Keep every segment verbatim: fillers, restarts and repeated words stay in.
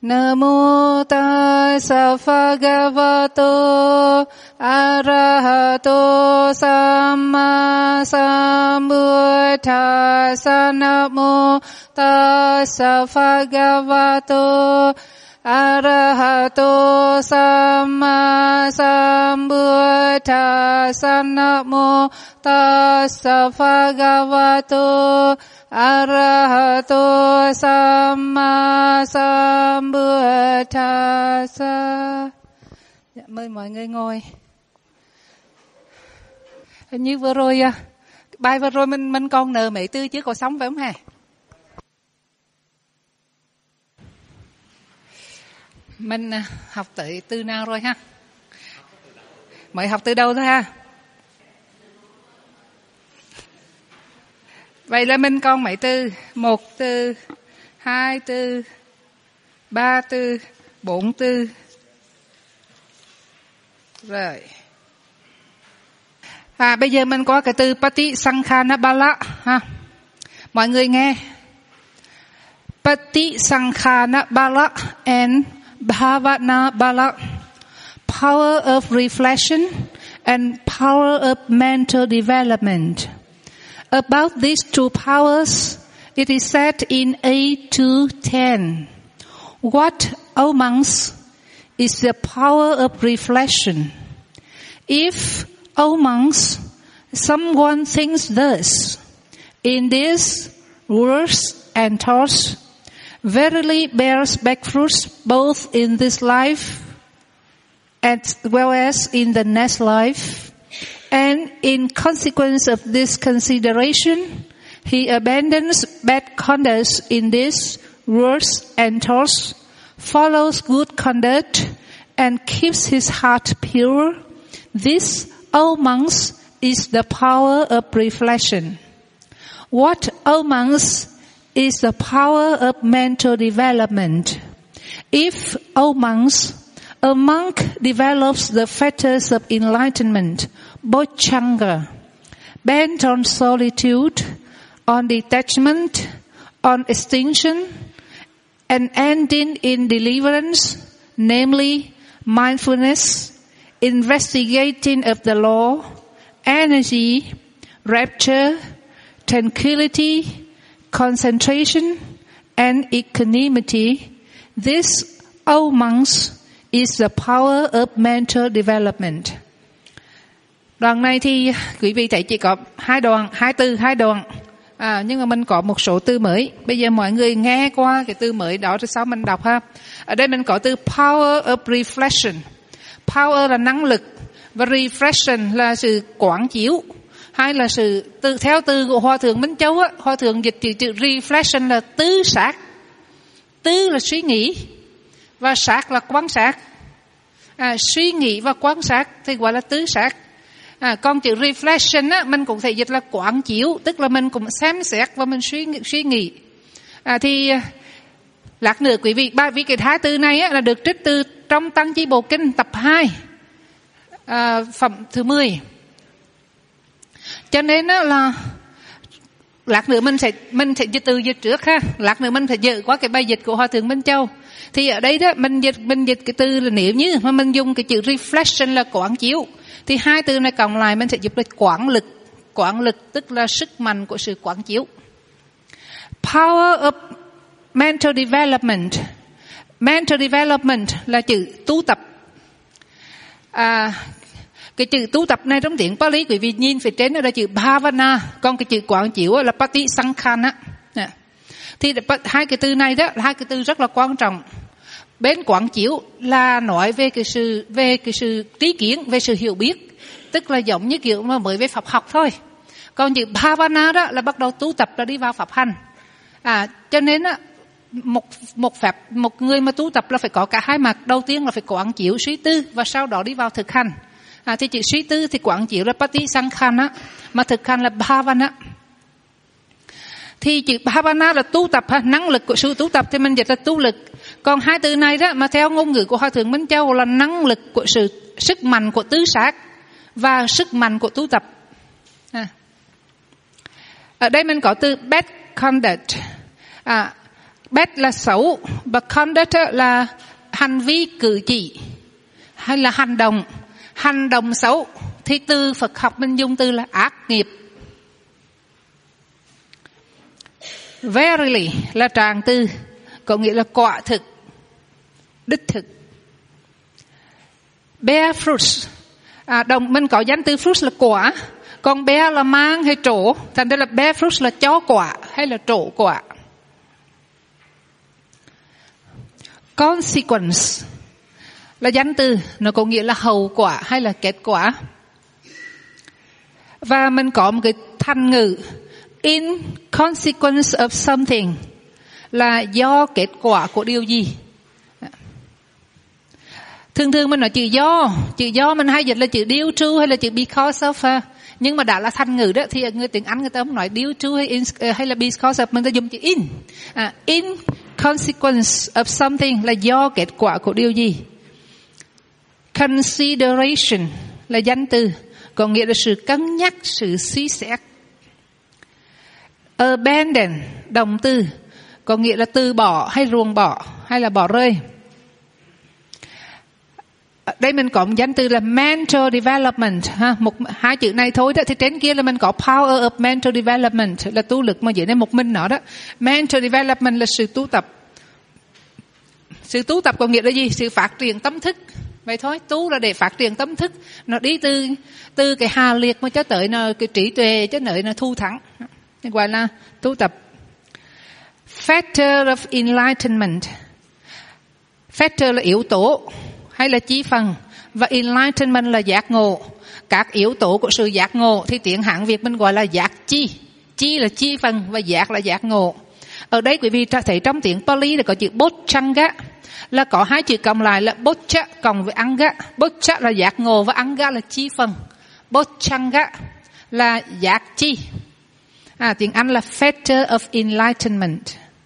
Namo tassa bhagavato arahato samma sambuddhassa. Namo tassa bhagavato arahato samma sambuddhassa. Namo tassa bhagavato arahato samma sambuddhassa. Dạ, mời mọi người ngồi. Hình như vừa rồi bài vừa rồi mình mình còn nợ mấy tư chứ có sống phải không hả? Mình học tới từ nào rồi ha? Mới học từ đâu thôi ha? Vậy là mình còn mấy từ? Một từ, hai từ, ba từ, bốn từ. Rồi. À, bây giờ mình có cái từ Patisankhana-bala ha. Mọi người nghe. Patisankhana-bala and Bhavana-bala. Power of reflection and power of mental development. About these two powers, it is said in eight to ten. What, O monks, is the power of reflection? If, O monks, someone thinks thus, in these words and thoughts, verily bears back fruits both in this life as well as in the next life. And in consequence of this consideration, he abandons bad conduct in these words and thoughts, follows good conduct, and keeps his heart pure. This, O monks, is the power of reflection. What, O monks, is the power of mental development? If, O monks, a monk develops the fetters of enlightenment, bodhanga, bent on solitude, on detachment, on extinction, and ending in deliverance, namely mindfulness, investigating of the law, energy, rapture, tranquility, concentration, and equanimity, this, O monks, is the power of mental development. Đoạn này thì quý vị thấy chỉ có hai đoạn, hai từ, hai đoạn. À, nhưng mà mình có một số từ mới. Bây giờ mọi người nghe qua cái từ mới đó rồi sau mình đọc ha. Ở đây mình có từ power of reflection. Power là năng lực và reflection là sự quán chiếu. Hay là sự từ theo từ của Hòa thượng Minh Châu á, Hòa thượng dịch chữ, chữ reflection là tư sát. Tư là suy nghĩ và sát là quan sát. À, suy nghĩ và quan sát thì gọi là tứ sát. À, còn chữ reflection á, mình cũng thể dịch là quán chiếu, tức là mình cũng xem xét và mình suy suy nghĩ. À, thì lát nữa quý vị, ba vì cái hai từ này á, là được trích từ trong Tăng Chi Bộ Kinh tập hai, à, phẩm thứ mười. Cho nên á, là lát nữa mình sẽ mình sẽ dịch từ dịch trước ha, lát nữa mình phải dự qua cái bài dịch của Hòa thượng Minh Châu. Thì ở đây đó mình dịch mình dịch cái từ là nếu như mà mình dùng cái chữ reflection là quán chiếu, thì hai từ này cộng lại mình sẽ dịch là quán lực. Quán lực tức là sức mạnh của sự quán chiếu. Power of mental development. Mental development là chữ tu tập. À, cái chữ tu tập này trong tiếng Pali quý vị nhìn phía trên là chữ bhavana, còn cái chữ quán chiếu là patisankhana. Thì hai cái từ này đó là hai cái từ rất là quan trọng. Bên quán chiếu là nói về cái sự về cái sự trí kiến, về sự hiểu biết, tức là giống như kiểu mà mới về Phật học thôi. Còn chữ bhavana đó là bắt đầu tu tập, là đi vào pháp hành. À, cho nên á, một một phép một người mà tu tập là phải có cả hai mặt. Đầu tiên là phải quán chiếu suy tư và sau đó đi vào thực hành. À, thì chữ suy tư thì quán chiếu là patisankhana, mà thực hành là bhavana. Thì chữ bhavana là tu tập ha, năng lực của sự tu tập thì mình dịch là tu lực. Còn hai từ này đó mà theo ngôn ngữ của Hòa thượng Minh Châu là năng lực của sự sức mạnh của tứ sát và sức mạnh của tu tập. À. Ở đây mình có từ bad conduct. À, Bad là xấu, và conduct là hành vi cử chỉ hay là hành động. Hành động xấu thì từ Phật học mình dùng từ là ác nghiệp. Verily là trạng từ, có nghĩa là quả thực, đích thực. Bear fruits, à, đồng mình có danh từ fruits là quả, còn bear là mang hay trổ, thành ra là bear fruits là cho quả hay là trổ quả. Consequence là danh từ, nó có nghĩa là hậu quả hay là kết quả. Và mình có một cái thành ngữ in consequence of something là do kết quả của điều gì. Thường thường mình nói chữ do, chữ do mình hay dịch là chữ due to hay là chữ because of, nhưng mà đã là thành ngữ đó thì người tiếng Anh người ta không nói due to hay, in, hay là because of, mình ta dùng chữ in. À, in consequence of something là do kết quả của điều gì. Consideration là danh từ, có nghĩa là sự cân nhắc, sự suy xét. Abandon, động từ, có nghĩa là từ bỏ hay ruồng bỏ hay là bỏ rơi. Đây mình có một danh từ là mental development, ha, một hai chữ này thôi đó. Thì trên kia là mình có power of mental development là tu lực, mà dưới đây một mình nó đó. Mental development là sự tu tập. Sự tu tập có nghĩa là gì? Sự phát triển tâm thức. Vậy thôi, tu là để phát triển tâm thức. Nó đi từ từ cái hà liệt mà cho tới nó cái trí tuệ cho tới nó thu thắng. Gọi là tu tập. Factor of enlightenment. Factor là yếu tố hay là chi phần, và enlightenment là giác ngộ. Các yếu tố của sự giác ngộ thì tiếng Hán Việt mình gọi là giác chi. Chi là chi phần và giác là giác ngộ. Ở đây quý vị thấy trong tiếng Pali là có chữ Bodhanga, là có hai chữ cộng lại là Bodha cộng với Anga. Bodha là giác ngộ và Anga là chi phần. Bodhanga là giác chi. À, tiếng Anh là factor of enlightenment.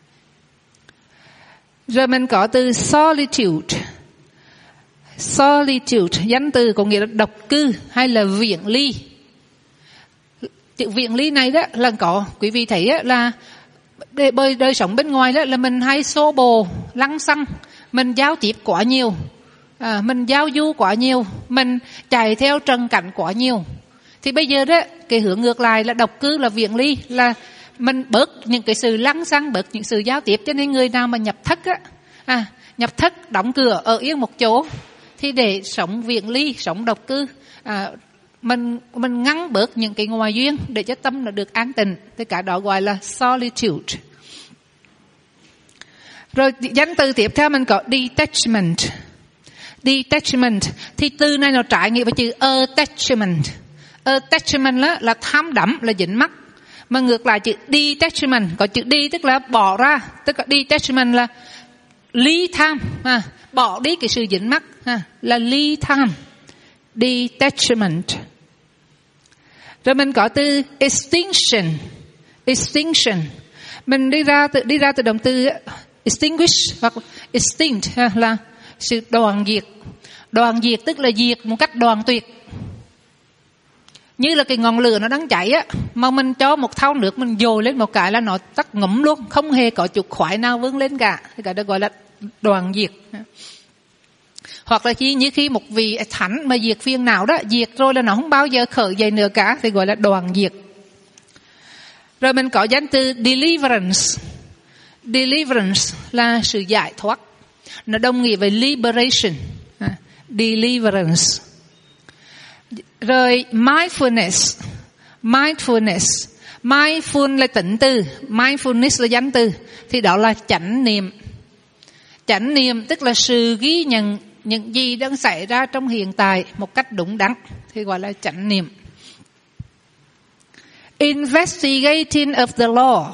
Rồi mình có từ solitude. Solitude, danh từ có nghĩa là độc cư hay là viễn ly. Chữ viễn ly này đó là có, quý vị thấy đó, là để bởi đời sống bên ngoài đó là mình hay xô bồ, lăng xăng, mình giao tiếp quá nhiều, à, mình giao du quá nhiều, mình chạy theo trần cảnh quá nhiều. Thì bây giờ đó cái hướng ngược lại là độc cư, là viễn ly, là mình bớt những cái sự lăng xăng, bớt những sự giao tiếp. Cho nên người nào mà nhập thất á, à, nhập thất đóng cửa ở yên một chỗ thì để sống viễn ly, sống độc cư, à, mình mình ngăn bớt những cái ngoài duyên để cho tâm nó được an tịnh. Thì cả đó gọi là solitude. Rồi danh từ tiếp theo mình có detachment. Detachment thì từ này nó trái nghĩa với chữ attachment. Attachment là, là tham đắm, là dính mắc. Mà ngược lại chữ detachment, có chữ đi tức là bỏ ra, tức là detachment là ly tham, à, bỏ đi cái sự dính mắc, à, là ly tham. Detachment. Rồi mình có từ extinction. Extinction mình đi ra từ đi ra từ động từ extinguish hoặc extinct, à, là sự đoàn diệt. Đoàn diệt tức là diệt một cách đoàn tuyệt. Như là cái ngọn lửa nó đang cháy á, mà mình cho một thau nước mình dồi lên một cái là nó tắt ngấm luôn, không hề có chút khói nào vươn lên cả. Thì cái đó gọi là đoàn diệt. Hoặc là khi như khi một vị thánh mà diệt phiền não đó, diệt rồi là nó không bao giờ khởi dậy nữa cả, thì gọi là đoàn diệt. Rồi mình có danh từ deliverance. Deliverance là sự giải thoát, nó đồng nghĩa với liberation. Deliverance. Rồi mindfulness. Mindfulness. Mindful là tịnh từ, mindfulness là danh từ, thì đó là chánh niệm. Chánh niệm tức là sự ghi nhận những gì đang xảy ra trong hiện tại một cách đúng đắn, thì gọi là chánh niệm. Investigating of the law.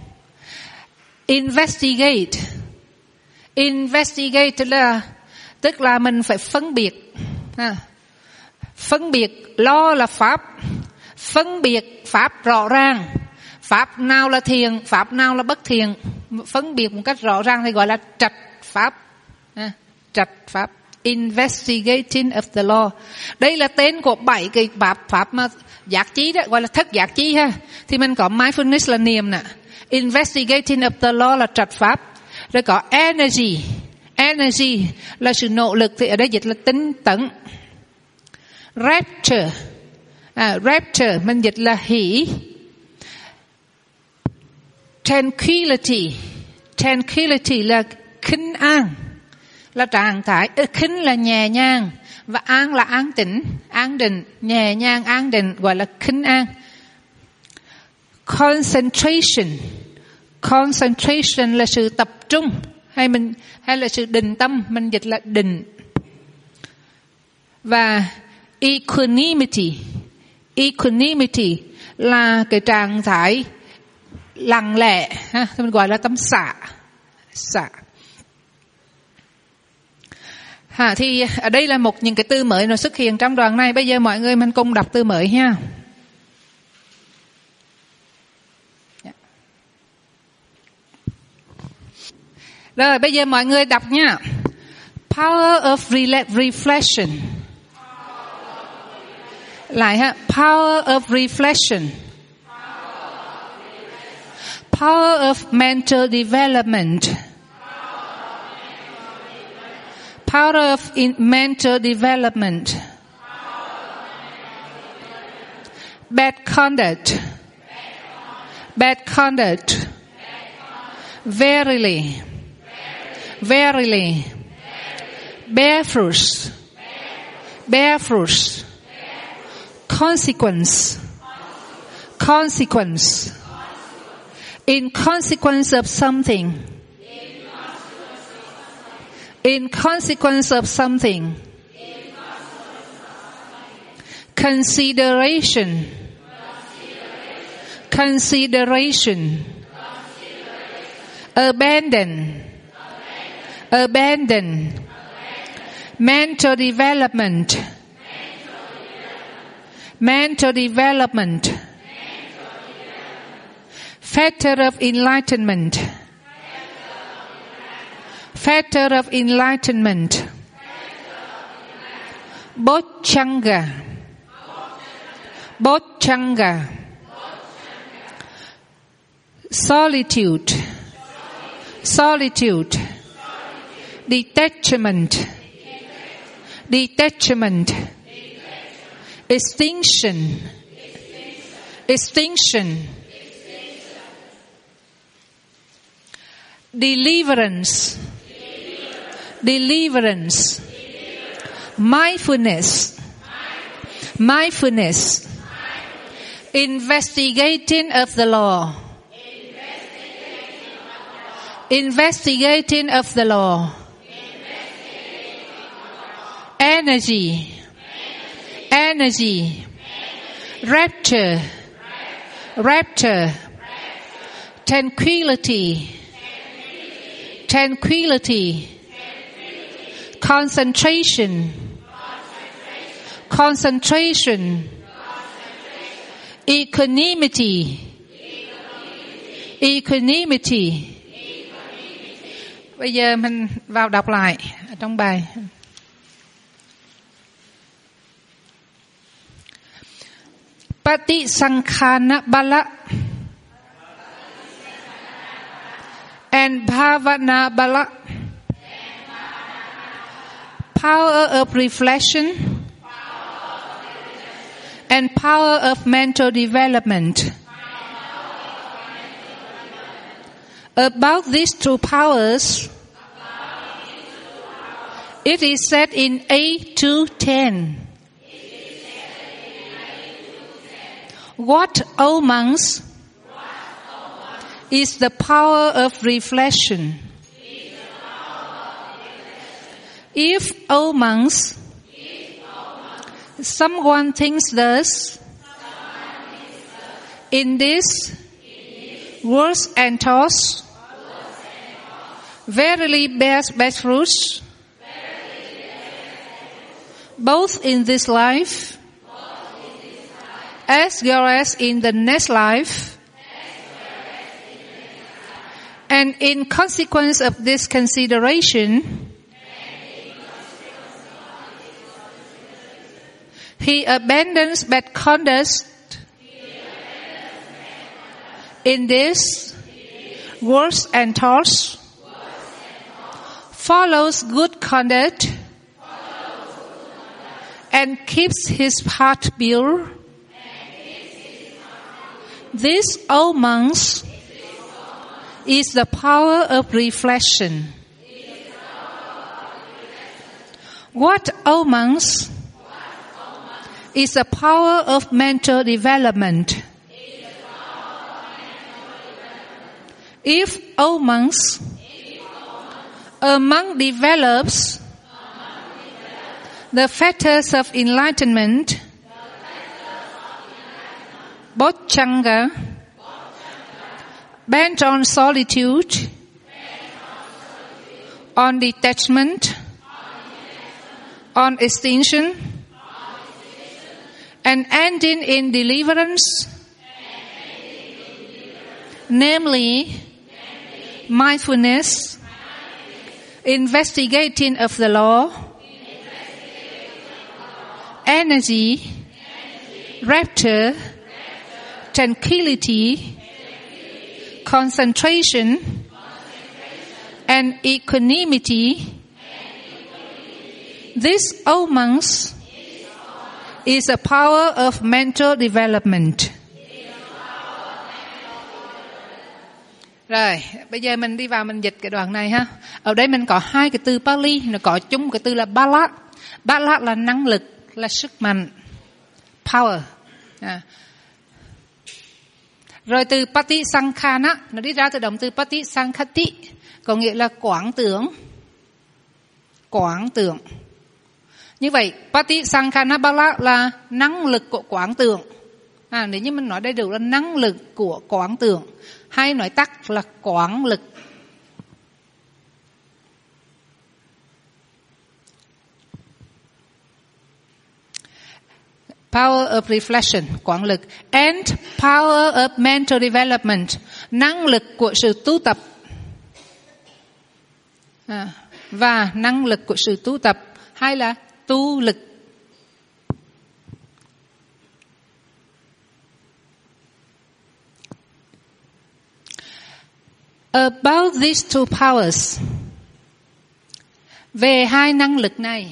Investigate. Investigate là tức là mình phải phân biệt. À, phân biệt, law là pháp. Phân biệt pháp rõ ràng. Pháp nào là thiện, pháp nào là bất thiện. Phân biệt một cách rõ ràng thì gọi là trạch pháp. À, trạch pháp. Investigating of the law. Đây là tên của bảy cái pháp, pháp mà giác chi đó, gọi là thất giác chi ha. Thì mình có mindfulness là niệm nè. Investigating of the law là trạch pháp. Rồi có energy. Energy là sự nỗ lực, thì ở đây dịch là tinh tấn. Rapture, à, rapture mình dịch là hỷ. Tranquility, tranquility là khinh an, là trạng thái. Khinh là nhẹ nhàng và an là an tĩnh, an định, nhẹ nhàng, an định, gọi là khinh an. Concentration, concentration là sự tập trung, hay mình hay là sự định tâm, mình dịch là định. Và equanimity, equanimity là cái trạng thái lặng lẽ, ha, mình gọi là tâm xả, xả. Ha, thì ở đây là một những cái từ mới nó xuất hiện trong đoạn này. Bây giờ mọi người mình cùng đọc từ mới ha. Rồi bây giờ mọi người đọc nha. Power of reflection. Lại ha. Power of reflection. Power of mental development. Power of in mental development. Bad conduct. Bad conduct. Verily. Verily. Bear fruits. Bear fruits. Consequence. Consequence. In consequence of something. In consequence of something. Consideration. Consideration. Abandon. Abandon. Mental development. Mental development. Factor of enlightenment. Factor of enlightenment. Bodhanga. Bodhanga. Solitude. Solitude. Detachment. Detachment. Extinction. Extinction. Deliverance. Deliverance. Mindfulness. Mindfulness. Investigating of the law. Investigating of the law. Energy. Energy. Rapture. Rapture. Tranquility. Tranquility. Concentration. Concentration. Equanimity. Equanimity. Bây giờ mình vào đọc lại ở trong bài. Patisankhana bala and bhavana bala. Power of reflection and power of mental development. About these two powers, it is said in eight to ten. What, O monks, is the power of reflection? If, O monks, someone thinks thus, in this words and thoughts, verily bears best fruits, both in this life as well as in the next life. And in consequence of this consideration, he abandons bad conduct in this words and thoughts, follows good conduct, and keeps his heart pure. This, O monks, is the power of reflection. What, O monks, is the power of mental development. If, O monks, a monk develops the fetters of enlightenment, bodhanga, bent on solitude, on detachment, on extinction, and ending in deliverance, namely mindfulness, investigating of the law, energy, rapture, tranquility, concentration, and equanimity. This, O monks, is the power of mental development. Rồi, bây giờ mình đi vào mình dịch cái đoạn này ha. Ở đây mình có hai cái từ Pali, nó có chung cái từ là bala. Bala là năng lực, là sức mạnh, power. À. Rồi từ Patisankhana, nó đi ra từ động từ Patisankhati, có nghĩa là quảng tưởng. Quảng tưởng. Như vậy, Patisankhana bala là năng lực của quảng tưởng. À, nếu như mình nói đầy đủ là năng lực của quảng tưởng, hay nói tắt là quảng lực. Power of reflection, quảng lực. And power of mental development, năng lực của sự tu tập. À, và năng lực của sự tu tập, hay là tu lực. About these two powers, về hai năng lực này,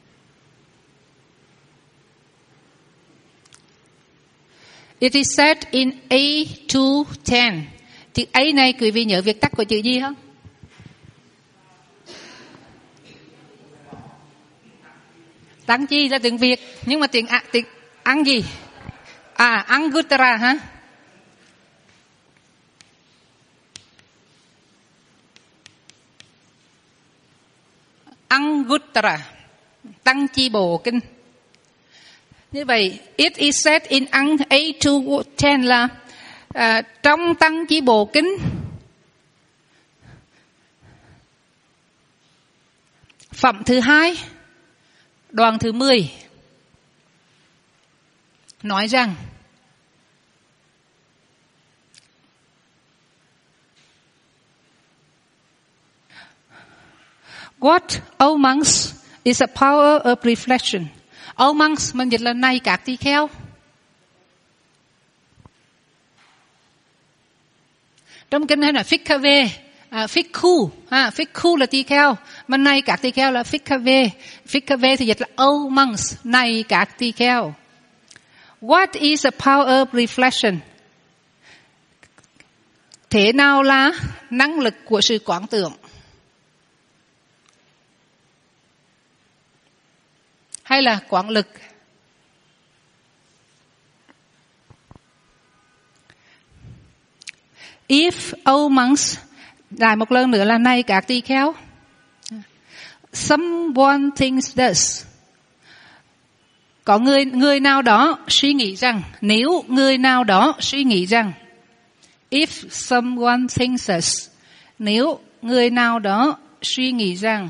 it is said in A two ten. Chữ A này quý vị nhớ viết tắt của chữ gì không? Tăng chi là tiếng Việt, nhưng mà tiếng, à, tiếng ăn gì? À, Anguttara hả? Anguttara, Tăng Chi Bồ Kinh. Như vậy, it is said in A two ten là uh, trong Tăng Chi Bồ Kinh, phẩm thứ hai, đoạn thứ mười, nói rằng What, O monks, is a power of reflection. O monks, mình dịch là này các tỳ kheo. Trong kinh hay là Phikkhave, à, Phikku, à, Phikku là tỳ kheo, mà này các tỳ kheo là Phikkhave. Phikkhave thì dịch là O monks, này các tỳ kheo. What is a power of reflection? Thế nào là năng lực của sự quán tưởng? Hay là quán lực? If, O monks, lại một lần nữa là này các tỳ kheo. Someone thinks this. Có người, người nào đó suy nghĩ rằng, nếu người nào đó suy nghĩ rằng, if someone thinks this, nếu người nào đó suy nghĩ rằng,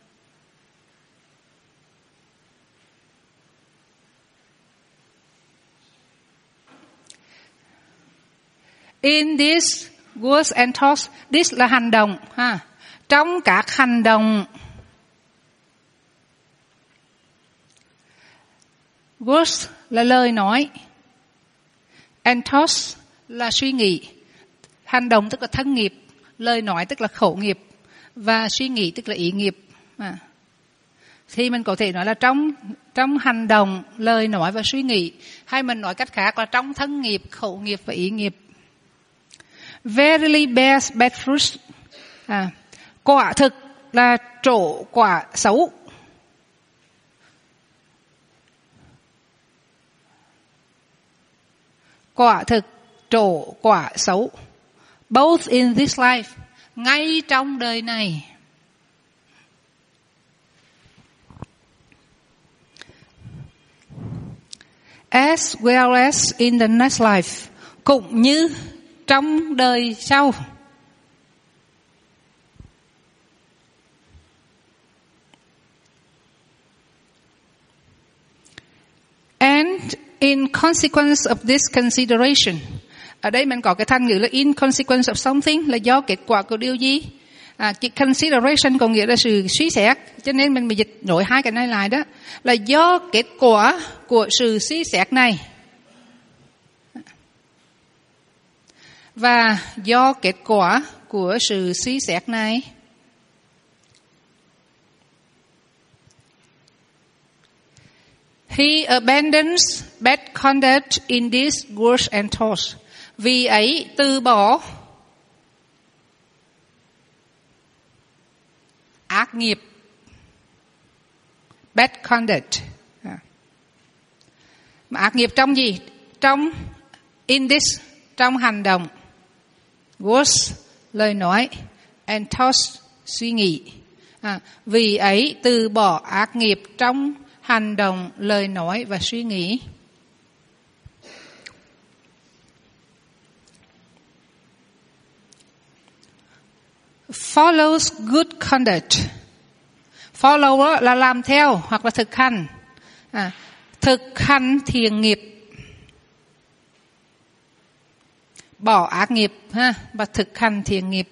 in this words and thoughts, this là hành động ha. Trong các hành động, words là lời nói, and thoughts là suy nghĩ. Hành động tức là thân nghiệp, lời nói tức là khẩu nghiệp. và suy nghĩ, tức là ý nghiệp. À. Thì mình có thể nói là trong trong hành động, lời nói và suy nghĩ, hay mình nói cách khác là trong thân nghiệp, khẩu nghiệp và ý nghiệp. Verily bears bad fruit. À, quả thực là trổ quả xấu. Quả thực trổ quả xấu. Both in this life, ngay trong đời này. As well as in the next life, cũng như trong đời sau. And in consequence of this consideration, ở đây mình có cái thành ngữ là in consequence of something, là do kết quả của điều gì. À, cái consideration có nghĩa là sự suy xét, cho nên mình bị dịch nổi hai cái này lại đó, là do kết quả của sự suy xét này và do kết quả của sự suy xét này. He abandons bad conduct in these words and thoughts. Vì ấy từ bỏ ác nghiệp, bad conduct. Mà ác nghiệp trong gì? Trong in this, trong hành động, words, lời nói, and thoughts, suy nghĩ. À, vì ấy từ bỏ ác nghiệp trong hành động, lời nói và suy nghĩ. Follows good conduct. Follow là làm theo hoặc là thực hành. À, thực hành thiện nghiệp. Bỏ ác nghiệp ha, và thực hành thiện nghiệp.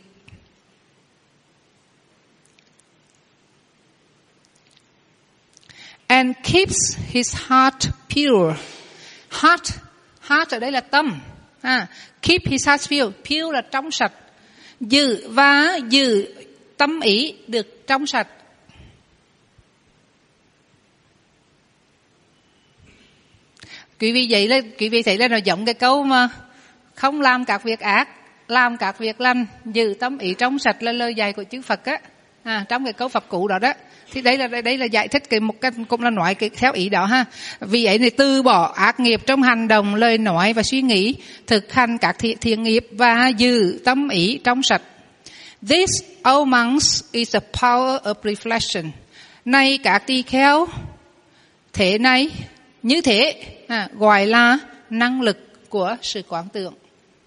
And keeps his heart pure. Heart, heart ở đây là tâm. À, keep his heart pure. Pure là trong sạch. Giữ và giữ tâm ý được trong sạch. Quý vị vậy là quý vị thấy là nó giống cái câu mà không làm các việc ác, làm các việc lành, giữ tâm ý trong sạch là lời dạy của chư Phật á. À, trong cái câu Phật cụ đó đó. Thì đây là đây là giải thích cái một cái cũng là nói cái theo ý đó ha. Vì ấy này từ bỏ ác nghiệp trong hành động, lời nói và suy nghĩ, thực hành các thiện, thiện nghiệp và giữ tâm ý trong sạch. This amongst is a power of reflection. Này các tỳ kheo, thế này như thế à, gọi là năng lực của sự quán tưởng.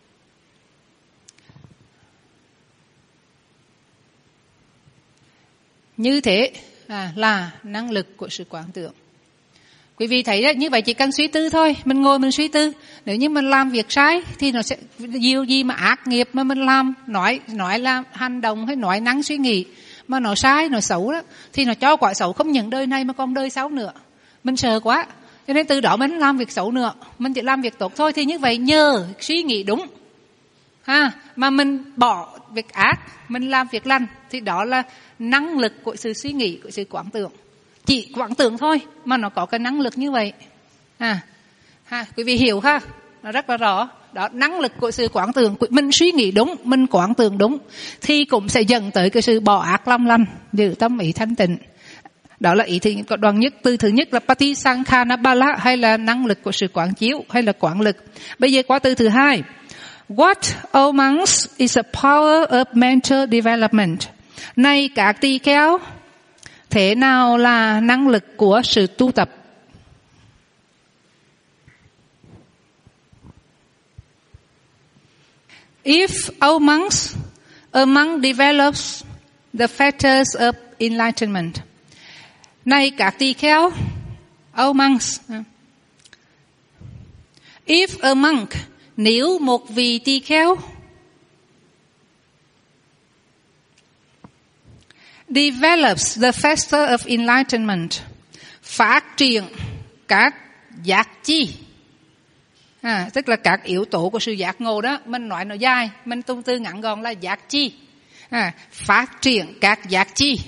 Như thế à, là năng lực của sự quán tưởng. Quý vị thấy đó, như vậy chỉ cần suy tư thôi, mình ngồi mình suy tư. Nếu như mình làm việc sai thì nó sẽ nhiều gì mà ác nghiệp mà mình làm, nói nói là hành động hay nói năng suy nghĩ mà nó sai, nó xấu đó, thì nó cho quả xấu không những đời này mà còn đời sau nữa. Mình sợ quá, cho nên từ đó mình làm việc xấu nữa, mình chỉ làm việc tốt thôi. Thì như vậy nhờ suy nghĩ đúng ha, mà mình bỏ việc ác, mình làm việc lành, thì đó là năng lực của sự suy nghĩ, của sự quán tưởng. Chỉ quán tưởng thôi mà nó có cái năng lực như vậy. À, ha, quý vị hiểu ha? Nó rất là rõ. Đó, năng lực của sự quán tưởng, mình suy nghĩ đúng, mình quán tưởng đúng, thì cũng sẽ dẫn tới cái sự bỏ ác làm lành, giữ tâm ý thanh tịnh. Đó là ý thứ đoạn nhất, từ thứ nhất là Patisankhana Bala, hay là năng lực của sự quán chiếu, hay là quán lực. Bây giờ qua từ thứ hai. What amongst is a power of mental development? Này các tỳ kheo, thế nào là năng lực của sự tu tập? If amongst among develops the factors of enlightenment. Này các tỳ kheo, amongst. If a monk, nếu một vị tỳ kheo develops the factor of enlightenment, phát triển các giác chi, à, tức là các yếu tố của sự giác ngộ đó. Mình nói nó dài, mình tung tư ngắn gọn là giác chi. À, phát triển các giác chi.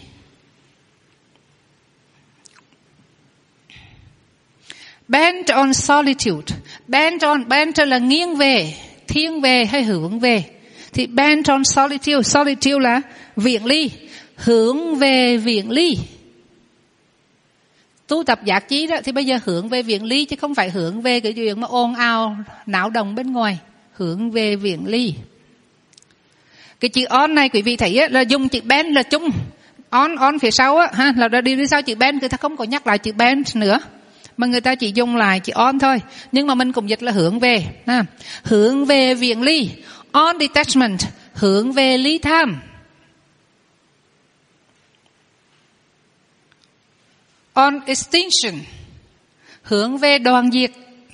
Bent on solitude. Bent on, bent là nghiêng về, thiên về hay hướng về. Thì bent on solitude, solitude là viễn ly, hướng về viễn ly. Tu tập giác chi đó thì bây giờ hướng về viễn ly chứ không phải hướng về cái chuyện mà ồn ào náo động bên ngoài, hướng về viễn ly. Cái chữ on này quý vị thấy á, là dùng chữ bend là chung, on on phía sau á ha, là đi đi sau chữ bend, người ta không có nhắc lại chữ bend nữa mà người ta chỉ dùng lại chữ on thôi, nhưng mà mình cũng dịch là hướng về ha. Hướng về viễn ly, on detachment, hướng về ly tham. On extinction, hướng về đoạn diệt.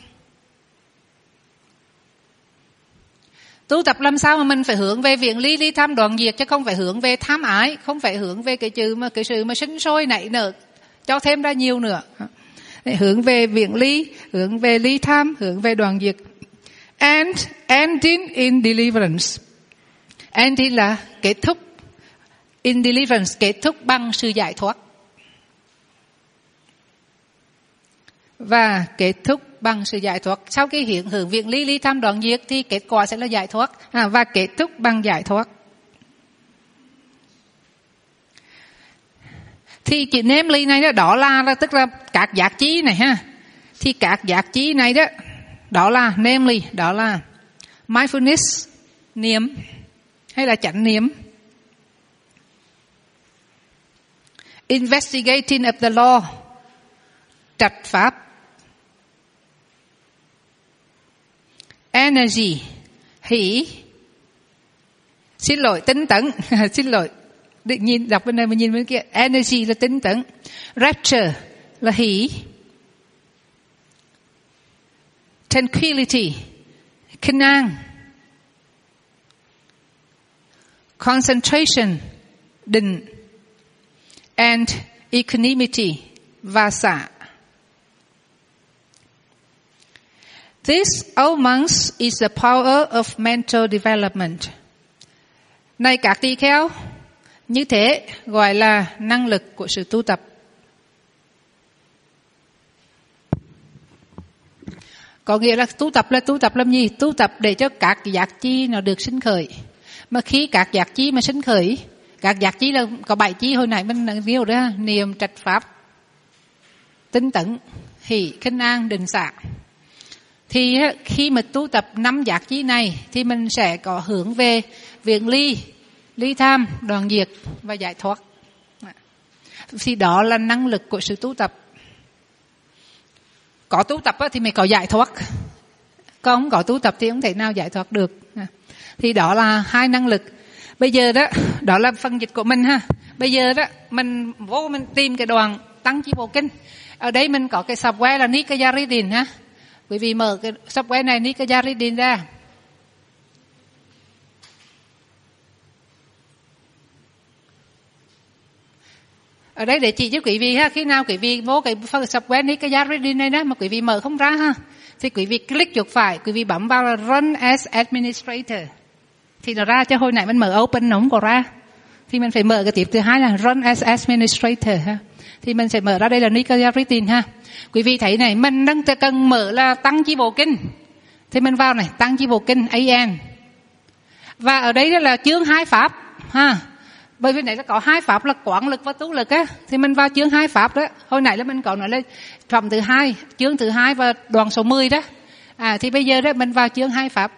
Tu tập làm sao mà mình phải hướng về viễn ly, ly tham, đoạn diệt, chứ không phải hướng về tham ái, không phải hướng về cái chữ mà cái sự mà sinh sôi nảy nở cho thêm ra nhiều nữa. Hướng về viễn ly, hướng về ly tham, hướng về đoạn diệt. And ending in deliverance. Ending là kết thúc, in deliverance kết thúc bằng sự giải thoát. Và kết thúc bằng sự giải thoát. Sau khi hiện hưởng viễn ly, ly tham, đoạn diệt thì kết quả sẽ là giải thoát. À, và kết thúc bằng giải thoát. Thì chữ namely này đó, đó là, là tức là các giác chi này ha. Thì các giác chi này đó, đó là namely, đó là mindfulness, niệm hay là chánh niệm, investigating of the law, trạch pháp, energy, hỷ, xin lỗi, tinh tấn, xin lỗi, định nhìn đọc bên này mà nhìn bên kia, energy là tinh tấn, rapture là hỷ, tranquility, kinh an, concentration, định, and equanimity, và xả. This amongst is the power of mental development. Này các tỳ kheo, như thế gọi là năng lực của sự tu tập. Có nghĩa là tu tập là tu tập làm gì? Tu tập để cho các giác chi nó được sinh khởi. Mà khi các giác chi mà sinh khởi, các giác chi là có bảy chi hồi nãy mình viết đó, niệm, trạch pháp, tinh tấn, hỷ, kinh an, định, xả. Thì khi mà tu tập năm giác chi này thì mình sẽ có hướng về viễn ly, ly tham, đoạn diệt và giải thoát. Thì đó là năng lực của sự tu tập. Có tu tập thì mới có giải thoát. Còn không có tu tập thì không thể nào giải thoát được. Thì đó là hai năng lực. Bây giờ đó, đó là phần dịch của mình ha. Bây giờ đó, mình vô mình tìm cái đoạn Tăng Chi Bộ Kinh. Ở đây mình có cái software là Nikaya Reading ha. Quý vị mở cái software này Nikaya Reading ra. Ở đây để chỉ cho quý vị ha, khi nào quý vị vô cái phần software Nikaya Reading này đó mà quý vị mở không ra ha, thì quý vị click chuột phải, quý vị bấm vào là Run as Administrator. Thì nó ra, cho hồi nãy mình mở Open nó không có ra. Thì mình phải mở cái tiếp thứ hai là Run as Administrator ha. Thì mình sẽ mở ra đây là Nikaya Reading ha. Quý vị thấy này, mình đang cần mở là Tăng Chi Bộ Kinh. Thì mình vào này, Tăng Chi Bộ Kinh a en. Và ở đây đó là chương hai pháp ha. Bởi vì nãy có hai pháp là quán lực và tu lực á, thì mình vào chương hai pháp đó. Hồi nãy là mình có nói lên phẩm thứ hai, chương thứ hai và đoạn số mười đó. À thì bây giờ đó mình vào chương hai pháp.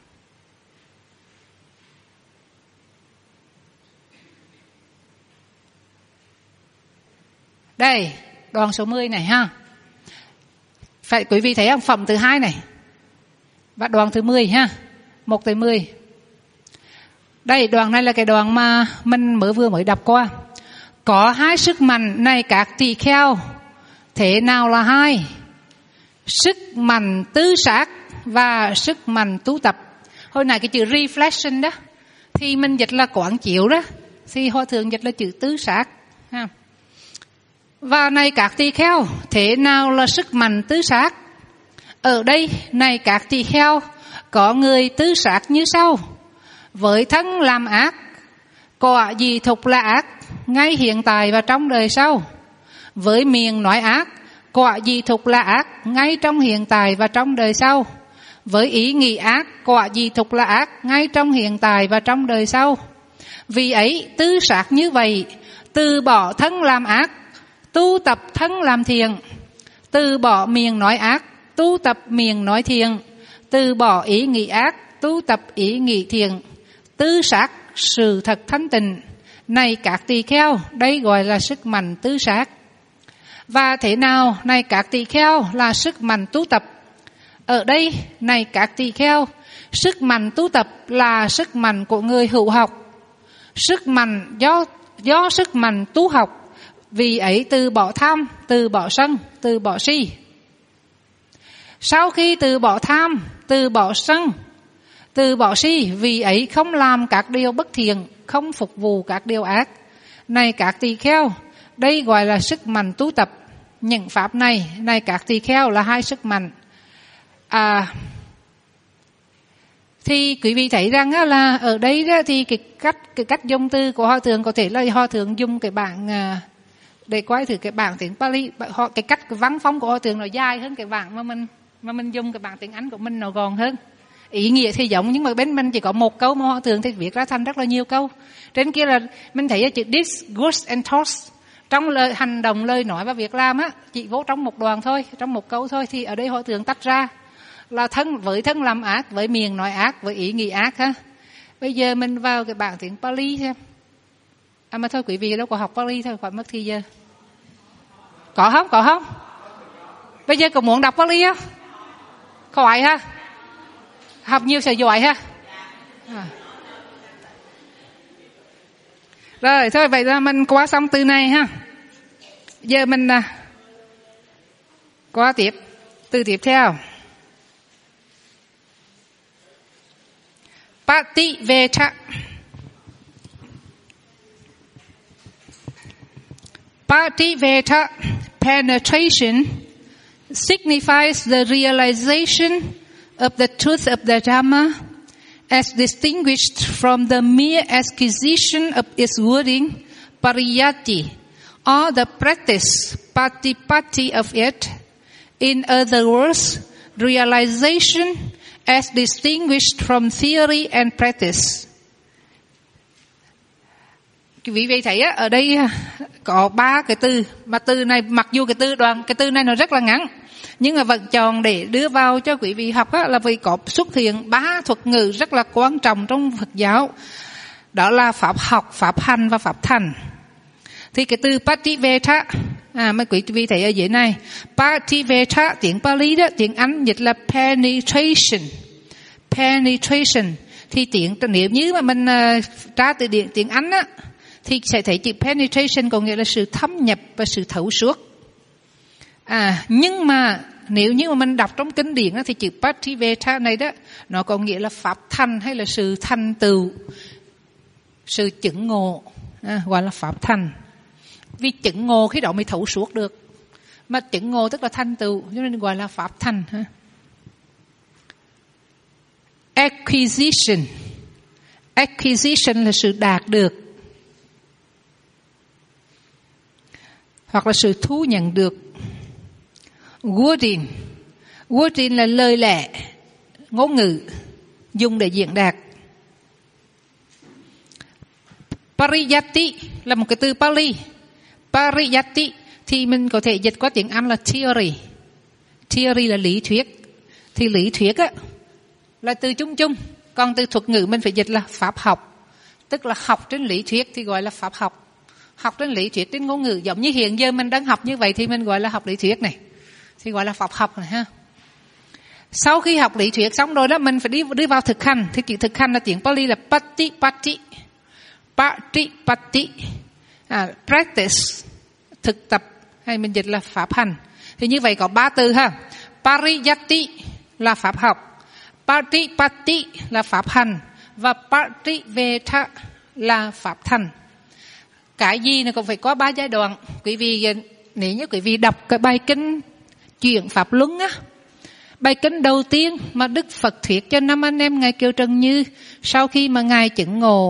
Đây, đoạn số mười này ha. Phải quý vị thấy không? Phẩm thứ hai này. Và đoạn thứ mười ha. một tới mười. Đây, đoạn này là cái đoạn mà mình mới vừa mới đọc qua. Có hai sức mạnh này các tỳ kheo. Thế nào là hai? Sức mạnh tứ sát và sức mạnh tu tập. Hồi nãy cái chữ reflection đó, thì mình dịch là quán chiếu đó. Thì Hòa Thượng dịch là chữ tứ sát. Ha. Và này các tỳ kheo, thế nào là sức mạnh tứ sát? Ở đây, này các tỳ kheo, có người tứ sát như sau. Với thân làm ác, Quả gì thục là ác, ngay hiện tại và trong đời sau. Với miệng nói ác, quả gì thục là ác, ngay trong hiện tại và trong đời sau. Với ý nghĩ ác, quả gì thục là ác, ngay trong hiện tại và trong đời sau. Vì ấy, tư sát như vậy, từ bỏ thân làm ác, tu tập thân làm thiện. Từ bỏ miệng nói ác, tu tập miệng nói thiện. Từ bỏ ý nghĩ ác, tu tập ý nghĩ thiện. Tư sát sự thật thanh tịnh. Này các tỳ kheo, đây gọi là sức mạnh tư sát. Và thế nào, này các tỳ kheo, là sức mạnh tu tập? Ở đây, này các tỳ kheo, sức mạnh tu tập là sức mạnh của người hữu học. Sức mạnh do, do sức mạnh tu học. Vì ấy từ bỏ tham, từ bỏ sân, từ bỏ si. Sau khi từ bỏ tham, từ bỏ sân, từ bỏ si, vì ấy không làm các điều bất thiện, không phục vụ các điều ác. Này các tỳ kheo, đây gọi là sức mạnh tu tập. Những pháp này, này các tỳ kheo, là hai sức mạnh. À, thì quý vị thấy rằng là ở đây thì cái cách cái cách dùng từ của Hòa Thượng có thể là Hòa Thượng dùng cái bảng, để quay thử cái bảng tiếng Pali, cái cách cái văn phong của Hòa Thượng nó dài hơn cái bảng mà mình mà mình dùng cái bảng tiếng Anh của mình nó gọn hơn. Ý nghĩa thì giống, nhưng mà bên mình chỉ có một câu, mà Hòa Thượng thì viết ra thành rất là nhiều câu. Trên kia là mình thấy chữ this, goods and thoughts. Trong lời hành động, lời nói và việc làm á, chỉ vô trong một đoạn thôi, trong một câu thôi. Thì ở đây Hòa Thượng tách ra là thân với thân làm ác, với miệng nói ác, với ý nghĩ ác ha. Bây giờ mình vào cái bảng tiếng Pali xem. À mà thôi quý vị đâu có học Pali thôi, khỏi mất thì giờ. Có không? Có không? Bây giờ có muốn đọc Pali không? Khỏi ha. Học nhiều sẽ giỏi ha. À. Rồi thôi vậy là mình qua xong từ này ha. Giờ mình à, qua tiếp từ tiếp theo. Pativeta. Pativeta, penetration, signifies the realization of the truth of the Dhamma as distinguished from the mere acquisition of its wording, pariyati, or the practice, patipati of it. In other words, realization as distinguished from theory and practice. Quý vị thấy á, ở đây có ba cái từ, mà từ này mặc dù cái từ đoạn cái từ này nó rất là ngắn, nhưng mà vẫn chọn để đưa vào cho quý vị học á, là vì có xuất hiện ba thuật ngữ rất là quan trọng trong Phật giáo. Đó là pháp học, pháp hành và pháp thành. Thì cái từ Pativeta, à mấy quý vị thấy ở dưới này, Pativeta tiếng Pali đó, tiếng Anh dịch là penetration. Penetration thì tiếng nếu như mà mình uh, tra từ điển tiếng Anh á, thì sẽ thấy chữ penetration có nghĩa là sự thâm nhập và sự thấu suốt. À, nhưng mà nếu như mà mình đọc trong kinh điển đó, thì chữ Pativeta này đó, nó có nghĩa là pháp thành hay là sự thành tựu, sự chứng ngộ, à, gọi là pháp thành. Vì chứng ngộ khi đó mới thấu suốt được, mà chứng ngộ tức là thành tựu, cho nên gọi là pháp thành. Ha. Acquisition, acquisition là sự đạt được, hoặc là sự thu nhận được. Wording, wording là lời lẽ, ngôn ngữ dùng để diễn đạt. Pariyati là một cái từ Pali. Pariyati thì mình có thể dịch qua tiếng Anh là theory. Theory là lý thuyết. Thì lý thuyết á là từ chung chung, còn từ thuật ngữ mình phải dịch là pháp học, tức là học trên lý thuyết thì gọi là pháp học. Học trên lý thuyết, trên ngôn ngữ, giống như hiện giờ mình đang học như vậy thì mình gọi là học lý thuyết này, thì gọi là pháp học này ha. Sau khi học lý thuyết xong rồi đó, mình phải đi đi vào thực hành. Thì chữ thực hành là tiếng Pali là patipati, patipati, à, practice, thực tập, hay mình dịch là pháp hành. Thì như vậy có ba từ ha. Pariyati là pháp học, patipati là pháp hành, và pativeta là pháp thành. Cái gì nó cũng phải có ba giai đoạn. Quý vị nếu như quý vị đọc cái bài kinh Chuyển Pháp Luân á, bài kinh đầu tiên mà Đức Phật thuyết cho năm anh em ngài Kiều Trần Như sau khi mà ngài chứng ngộ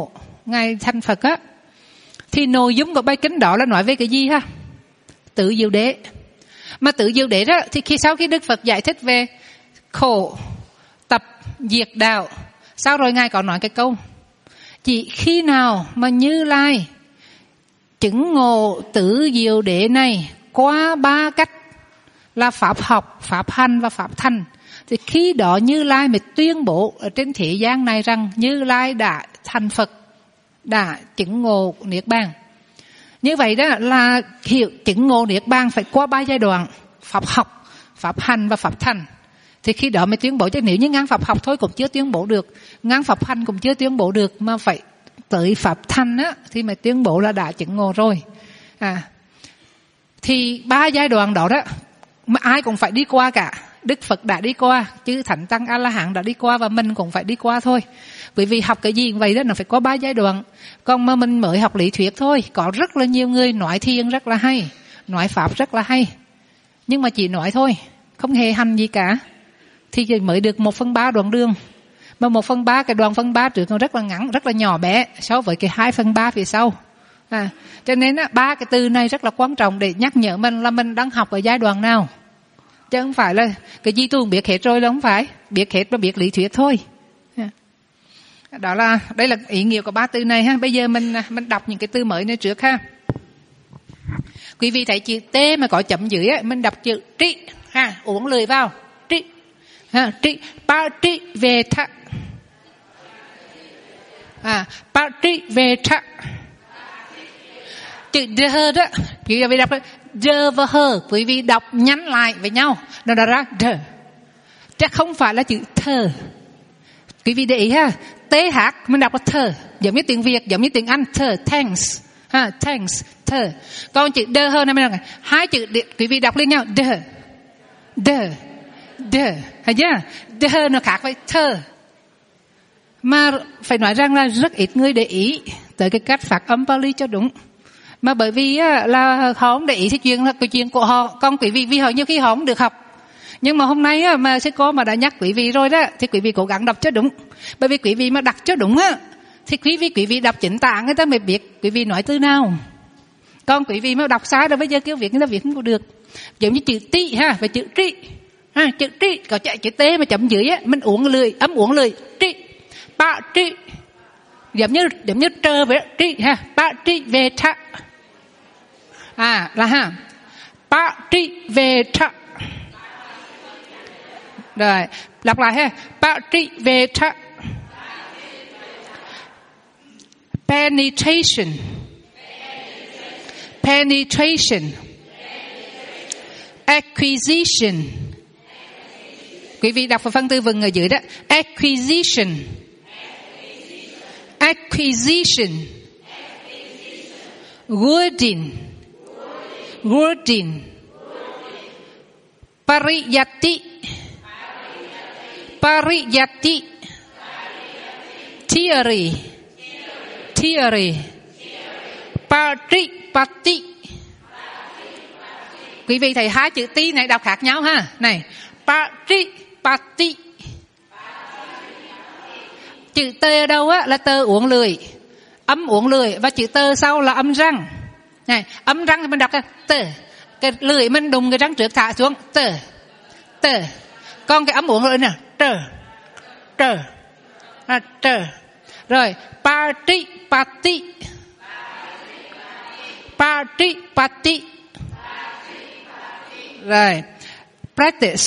Ngài thành Phật á, thì nội dung của bài kinh đó là nói về cái gì ha? Tự diệu đế. Mà tự diệu đế đó thì khi sau khi Đức Phật giải thích về khổ tập diệt đạo, sau rồi Ngài có nói cái câu: chỉ khi nào mà Như Lai chứng ngộ tự diệu đế này qua ba cách là pháp học, pháp hành và pháp thành, thì khi đó Như Lai mới tuyên bố ở trên thế gian này rằng Như Lai đã thành Phật, đã chứng ngộ niết bàn. Như vậy đó là hiểu chứng ngộ niết bàn phải qua ba giai đoạn: pháp học, pháp hành và pháp thành. Thì khi đó mới tuyên bố, chứ nếu như ngang pháp học thôi cũng chưa tuyên bố được, ngang pháp hành cũng chưa tuyên bố được, mà phải tới pháp thành á thì mới tuyên bố là đã chứng ngộ rồi. À, thì ba giai đoạn đó đó mà ai cũng phải đi qua cả. Đức Phật đã đi qua, chứ Thánh Tăng A La Hán đã đi qua, và mình cũng phải đi qua thôi. Bởi vì học cái gì vậy đó nó phải có ba giai đoạn. Còn mà mình mới học lý thuyết thôi, có rất là nhiều người nói thiền rất là hay, nói pháp rất là hay, nhưng mà chỉ nói thôi, không hề hành gì cả, thì mới được một phần ba đoạn đường. Mà một phần ba, cái đoạn phần ba trước nó rất là ngắn, rất là nhỏ bé so với cái hai phần ba phía sau. À, cho nên á, ba cái từ này rất là quan trọng để nhắc nhở mình là mình đang học ở giai đoạn nào. Chứ không phải là cái gì tôi cũng biết hết rồi, là không phải. Biết hết và biết lý thuyết thôi. Đó là, đây là ý nghĩa của ba từ này ha. Bây giờ mình mình đọc những cái từ mới này trước ha. Quý vị thấy chữ T mà có chấm dưới á, mình đọc chữ tri ha, uống lười vào. Tri ha, tri pa tri về tha. À, pa tri về tha. Chữ đơ đó, quý vị đọc đơ và hơ, quý vị đọc nhắn lại với nhau, nó đã ra đơ, chắc không phải là chữ thơ. Quý vị để ý ha, T H mình đọc là thơ, giống như tiếng Việt, giống như tiếng Anh, thơ, thanks, ha, thanks, thơ. Còn chữ đơ hơ này mình đọc hai chữ, quý vị đọc lên nhau, đơ, đơ, đơ, thấy chưa? Đơ nó khác với thơ. Mà phải nói rằng là rất ít người để ý tới cái cách phát âm Pali cho đúng. Mà bởi vì là họ không để ý cái chuyện là cái chuyện của họ, còn quý vị vì họ nhiều khi họ không được học. Nhưng mà hôm nay mà sư cô mà đã nhắc quý vị rồi đó, thì quý vị cố gắng đọc cho đúng. Bởi vì quý vị mà đọc cho đúng á, thì quý vị quý vị đọc chính tả người ta mới biết quý vị nói từ nào. Còn quý vị mà đọc sai rồi bây giờ kêu việc người ta việc không có được. Giống như chữ ti ha, và chữ tri ha, chữ tri có chạy chữ t mà chấm dưới á, mình uống lười, ấm uống lười, tri ba tri, giống như giống như trơ với tri ha, ba tri về tha. À là ha, pa tri về tha. Rồi, lặp lại ha, pa tri về tha. Penetration, penetration, acquisition. Quý vị đọc vào phân từ vựng ở dưới đó, acquisition, acquisition, wording, wording, pariyati, pariyati, theory, theory, paripati. Quý vị thấy hai chữ ti này đọc khác nhau ha. Này, paripati. Chữ tơ ở đâu á là tơ uống lười, âm uống lười, và chữ tơ sau là âm răng. Này, âm răng thì mình đọc là tơ, cái lưỡi mình đụng cái răng trước thả xuống, tơ, tơ. Còn cái âm uống lười nè, tơ, tơ, à, tơ. Rồi, paripati, paripati. Rồi, practice.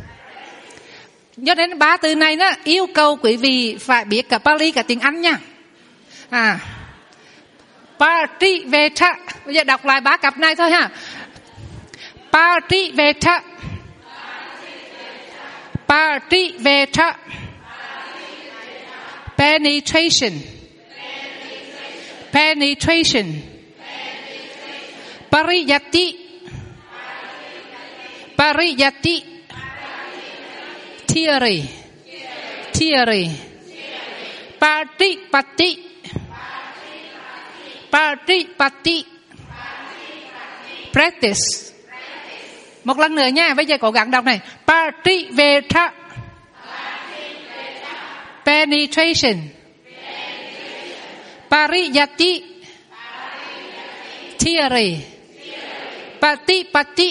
Do đến ba từ này đó yêu cầu quý vị phải biết cả Pali cả tiếng Anh nha. À, Pariveta. Bây giờ đọc lại ba cặp này thôi ha. Pariveta, Pariveta, penetration, penetration, pariyati, pariyati, theory, theory, paripati, paripati, practice. Một lần nữa nha, bây giờ cố gắng đọc này. Pariveta, penetration, Pariyati theory, Patipatti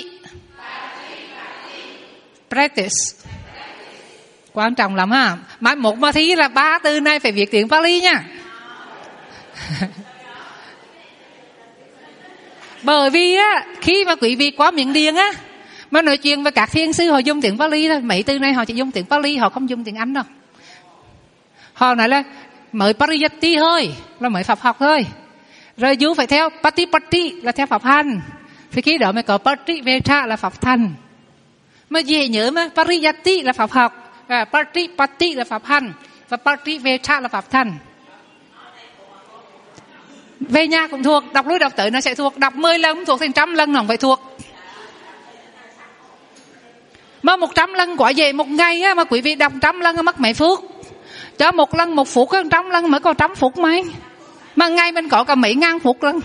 practice. Quan trọng lắm ha. Mai một mà thí là ba từ này phải viết tiếng Pali nha. Bởi vì á, khi mà quý vị qua miệng Điền á, mà nói chuyện với các thiền sư họ dùng tiếng Pali thôi. Mấy từ này họ chỉ dùng tiếng Pali, họ không dùng tiếng Anh đâu. Họ nói là mới Pariyati thôi, là mới Pháp học thôi. Rồi du phải theo Patipatti là theo Pháp hành. Thì khi đó mới có Pativeta là Pháp thành. Mà dễ nhớ mà, Pariyati là Pháp học, và Patipatti là Pháp hành, và Pativeta là Pháp thành. Về nhà cũng thuộc, đọc lui đọc tới nó sẽ thuộc, đọc mười lần cũng thuộc, thành trăm lần nó không phải thuộc. Mà một trăm lần quá dễ, một ngày á, mà quý vị đọc trăm lần mất mấy phút. Cho một lần một phút, trăm lần mới có trăm phút mấy. Mà ngày mình có cả mấy ngàn phút lần.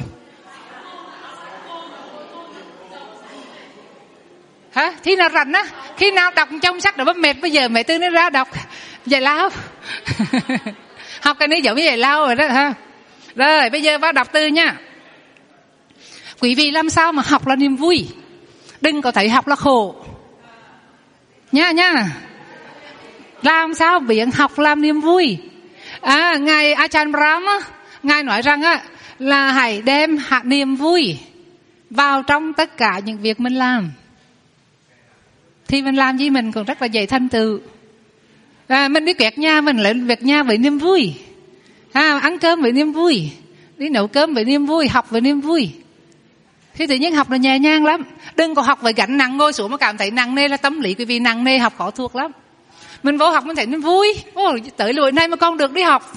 Hả? Khi nào rảnh á, khi nào đọc trong sách rồi bắt mệt, bây giờ mẹ tư nó ra đọc giải lao. Học cái này giống như giải lao rồi đó ha. Rồi bây giờ vào đọc từ nha. Quý vị làm sao mà học là niềm vui, đừng có thấy học là khổ nha nha. Làm sao biến học làm niềm vui. À, ngài Ajahn Brahm á, ngài nói rằng á là hãy đem hạt niềm vui vào trong tất cả những việc mình làm. Thì mình làm gì mình còn rất là dễ thành tựu. À, mình đi quét nhà, mình lấy việc nhà với niềm vui. À, ăn cơm với niềm vui, đi nấu cơm với niềm vui, học với niềm vui. Thì tự nhiên học là nhẹ nhàng lắm. Đừng có học với gánh nặng, ngồi xuống mà cảm thấy nặng nề là tâm lý. Quý vị nặng nề học khó thuộc lắm. Mình vô học mình thấy nó vui. Ô, tới lỗi này mà con được đi học.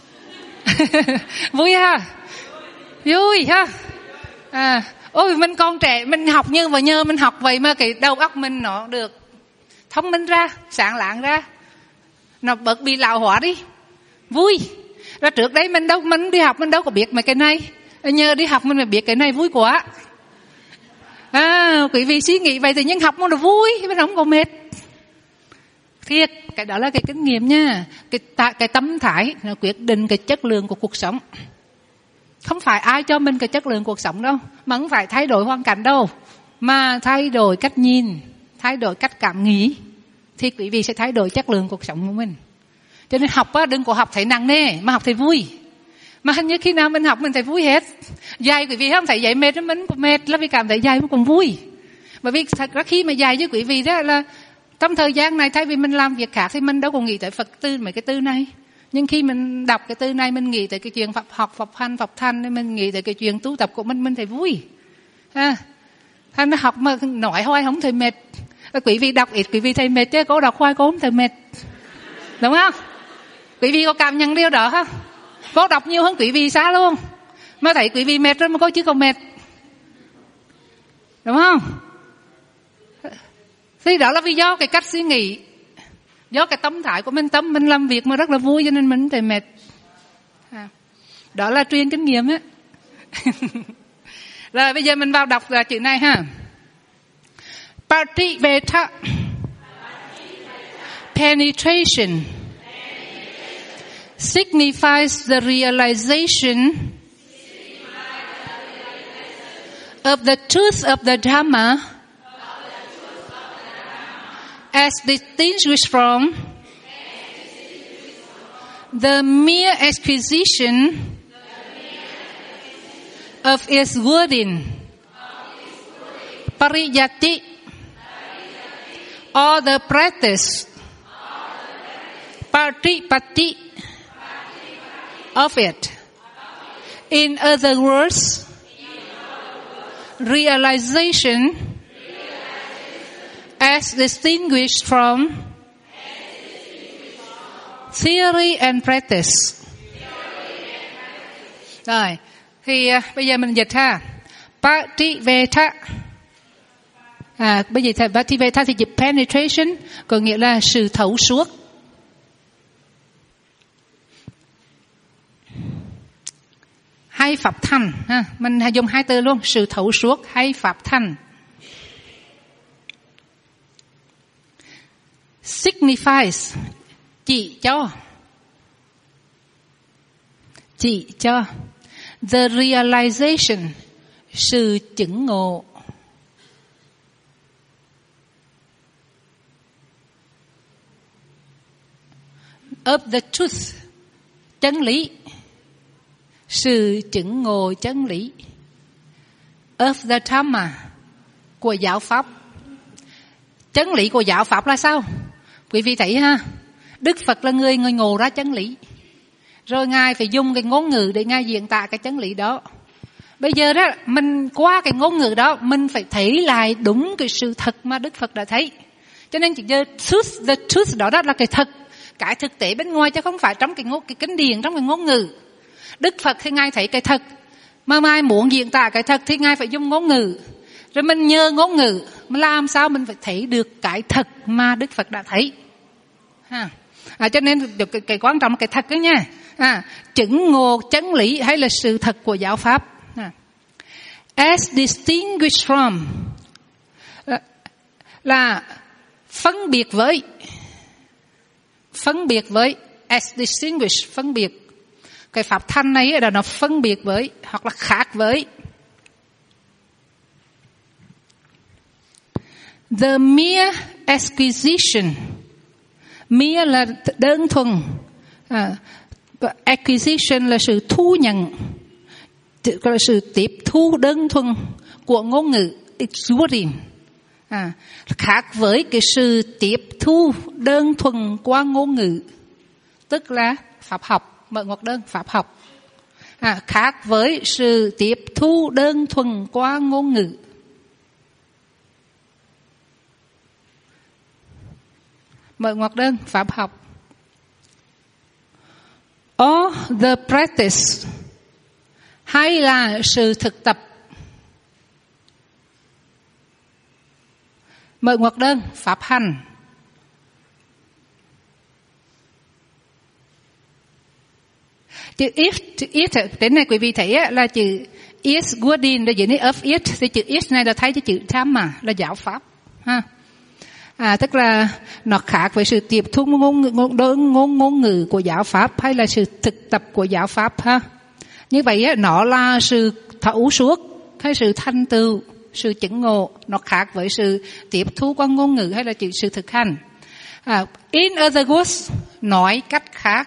Vui ha. Vui ha. À, ôi mình còn trẻ, mình học như và nhờ mình học vậy mà cái đầu óc mình nó được thông minh ra, sáng lạng ra, nó bớt bị lão hóa đi. Vui. Rồi trước đấy mình đâu mình đi học mình đâu có biết mấy cái này, nhờ đi học mình mới biết cái này, vui quá. À, quý vị suy nghĩ vậy thì nhưng học nó là vui, mình không có mệt. Thiệt, cái đó là cái kinh nghiệm nha. Cái cái tâm thái nó quyết định cái chất lượng của cuộc sống. Không phải ai cho mình cái chất lượng cuộc sống đâu, mà không phải thay đổi hoàn cảnh đâu, mà thay đổi cách nhìn, thay đổi cách cảm nghĩ, thì quý vị sẽ thay đổi chất lượng cuộc sống của mình. Cho nên học á, đừng có học thấy nặng nề, mà học thấy vui. Mà hình như khi nào mình học mình thấy vui hết. Dạy quý vị không thấy dạy mệt, mình cũng mệt là vì cảm thấy dạy nó cũng vui. Bởi vì thật ra khi mà dạy với quý vị đó là trong thời gian này thay vì mình làm việc khác thì mình đâu có nghĩ tới Phật tư mấy cái tư này. Nhưng khi mình đọc cái từ này mình nghĩ tới cái chuyện Pháp học, Pháp hành, Pháp thành, nên mình nghĩ tới cái chuyện tu tập của mình, mình thấy vui. À, thành ra học mà nói hoài không thấy mệt. Quý vị đọc ít quý vị thấy mệt chứ, cô đọc hoài cô không thấy mệt. Đúng không? Quý vị có cảm nhận điều đó không? Cô đọc nhiều hơn quý vị xa luôn. Mà thấy quý vị mệt rồi mà cô chứ không mệt. Đúng không? Thì đó là vì do cái cách suy nghĩ, do cái tâm thái của mình, tâm mình làm việc mà rất là vui cho nên mình thấy mệt. À, đó là truyền kinh nghiệm á. Rồi bây giờ mình vào đọc chữ này ha. Pativeta, penetration, signifies the realization of the truth of the Dhamma as distinguished from the mere acquisition of its wording, pariyati, or the practice, patipatti of it. In other words, realization as distinguished from theory and practice. Rồi, thì uh, bây giờ mình dịch ha. Pativeta. À, bây giờ thì Pativeta thì dịch penetration, có nghĩa là sự thấu suốt. Hay pháp thành ha, mình dùng hai từ luôn, sự thấu suốt hay pháp thành. Signifies chỉ cho, chỉ cho. The realization, sự chứng ngộ. Of the truth, chân lý. Sự chứng ngộ chân lý. Of the Dhamma, của giáo pháp. Chân lý của giáo pháp là sao? Quý vị thấy ha, Đức Phật là người người ngộ ra chân lý, rồi Ngài phải dùng cái ngôn ngữ để Ngài diễn tả cái chân lý đó. Bây giờ đó, mình qua cái ngôn ngữ đó, mình phải thấy lại đúng cái sự thật mà Đức Phật đã thấy. Cho nên chỉ the truth, the truth đó, đó là cái thật, cái thực tế bên ngoài, chứ không phải trong cái ngôn cái kinh điển, trong cái ngôn ngữ. Đức Phật thì Ngài thấy cái thật, mà Ngài muốn diễn tả cái thật thì Ngài phải dùng ngôn ngữ. Rồi mình nhờ ngôn ngữ mà làm sao mình phải thấy được cái thật mà Đức Phật đã thấy. Ha. À, cho nên cái, cái quan trọng là cái thật đó nha. À, chứng ngộ chân lý hay là sự thật của giáo pháp. À. As distinguished from là, là phân biệt với, phân biệt với, as distinguished, phân biệt. Cái pháp thanh này là nó phân biệt với hoặc là khác với. The mere acquisition, mere là đơn thuần, à, acquisition là sự thu nhận, là sự tiếp thu đơn thuần của ngôn ngữ, exuding, à, khác với cái sự tiếp thu đơn thuần qua ngôn ngữ, tức là pháp học, mở ngoặc đơn pháp học, à, khác với sự tiếp thu đơn thuần qua ngôn ngữ. Mở ngoặc đơn pháp học. Or the practice, hay là sự thực tập. Mở ngoặc đơn pháp hành. Chữ if, chữ it, đến này quý vị thấy là chữ is wording, là dưới này of it, thì chữ is này là thay cho chữ Dhamma, là giáo pháp. Ha. À, tức là nó khác với sự tiếp thu ngôn ngữ, ngôn, ngôn, ngôn ngữ của giáo pháp hay là sự thực tập của giáo pháp ha. Như vậy á, nó là sự thấu suốt hay sự thành tựu, sự chứng ngộ, nó khác với sự tiếp thu qua ngôn ngữ hay là chỉ sự thực hành. À, in other words, nói cách khác,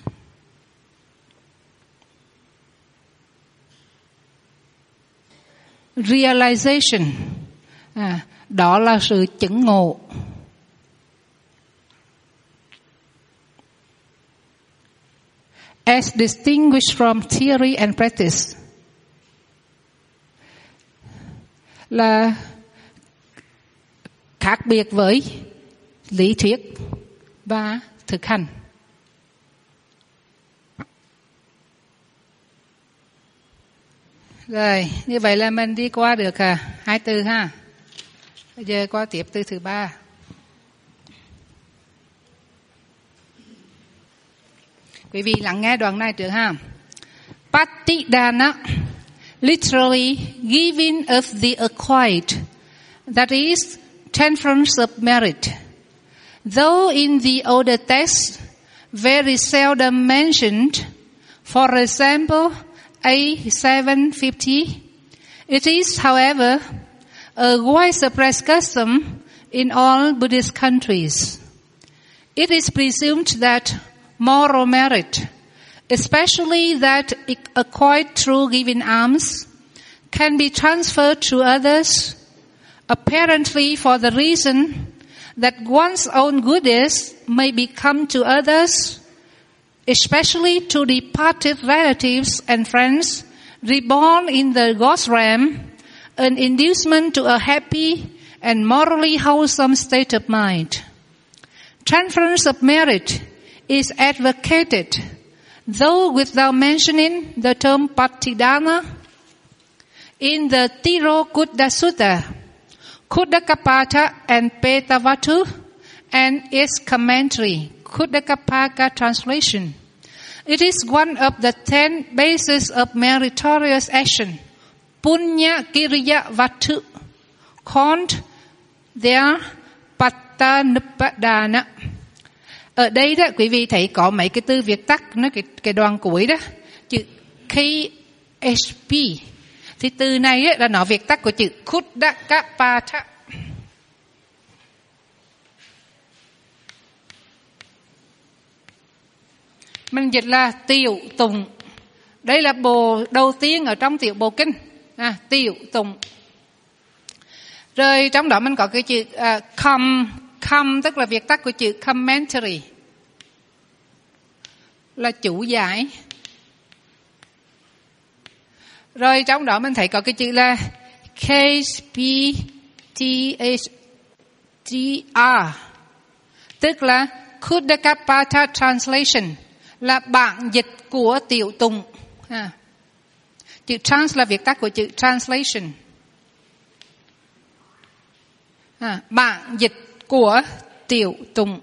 realization, à, đó là sự chứng ngộ. As distinguished from theory and practice, là khác biệt với lý thuyết và thực hành. Rồi, như vậy là mình đi qua được à, hai từ ha. Bây giờ qua tiếp từ thứ ba. Quý vị lắng nghe đoạn này trước ha. Patidana, literally giving of the acquired, that is, transference of merit. Though in the older text, very seldom mentioned, for example, A seven fifty, it is, however, a widespread custom in all Buddhist countries. It is presumed that moral merit, especially that acquired through giving alms, can be transferred to others, apparently for the reason that one's own goodness may become to others, especially to departed relatives and friends, reborn in the God's realm, an inducement to a happy and morally wholesome state of mind. Transference of merit is advocated, though without mentioning the term patidana, in the Tirokuta Sutta, Khuddakapata and Petavatu, and its commentary, Khuddakapaka translation. It is one of the ten bases of meritorious action, Punya Kiriya Vatu, called their Pattanupadana. Ở đây đó quý vị thấy có mấy cái từ viết tắt, nó cái cái đoạn cuối đó chữ K H P. Thì từ này ấy, là nó viết tắt của chữ Khuddakapatha. Mình dịch là tiểu tụng. Đây là bộ đầu tiên ở trong tiểu bộ kinh. À, tiểu tụng. Rồi trong đó mình có cái chữ uh, com, com tức là viết tắt của chữ commentary, là chú giải. Rồi trong đó mình thấy có cái chữ là K P T H T R, tức là Khuddakapatha Translation, là bản dịch của tiểu tụng. À. Chữ trans là viết tắt của chữ translation. À, bản dịch của tiểu tụng.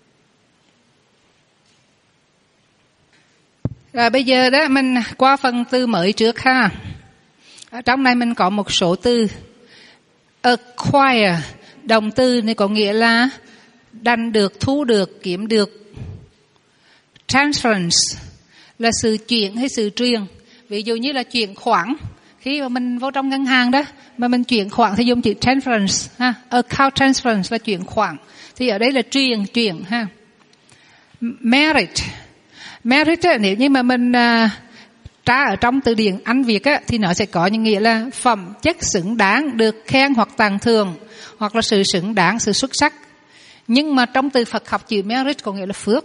Rồi bây giờ đó mình qua phần từ mới trước ha. Ở trong này mình có một số từ. Acquire, động từ này có nghĩa là đành được, thu được, kiếm được. Transference là sự chuyển hay sự truyền. Ví dụ như là chuyển khoản, khi mà mình vô trong ngân hàng đó mà mình chuyển khoản thì dùng chữ transference ha. Account transference là chuyển khoản, thì ở đây là truyền chuyển ha. Merit, merit á, nếu như mà mình uh, tra ở trong từ điển Anh Việt á, thì nó sẽ có những nghĩa là phẩm chất xứng đáng, được khen hoặc tặng thưởng, hoặc là sự xứng đáng, sự xuất sắc. Nhưng mà trong từ Phật học chữ merit có nghĩa là phước.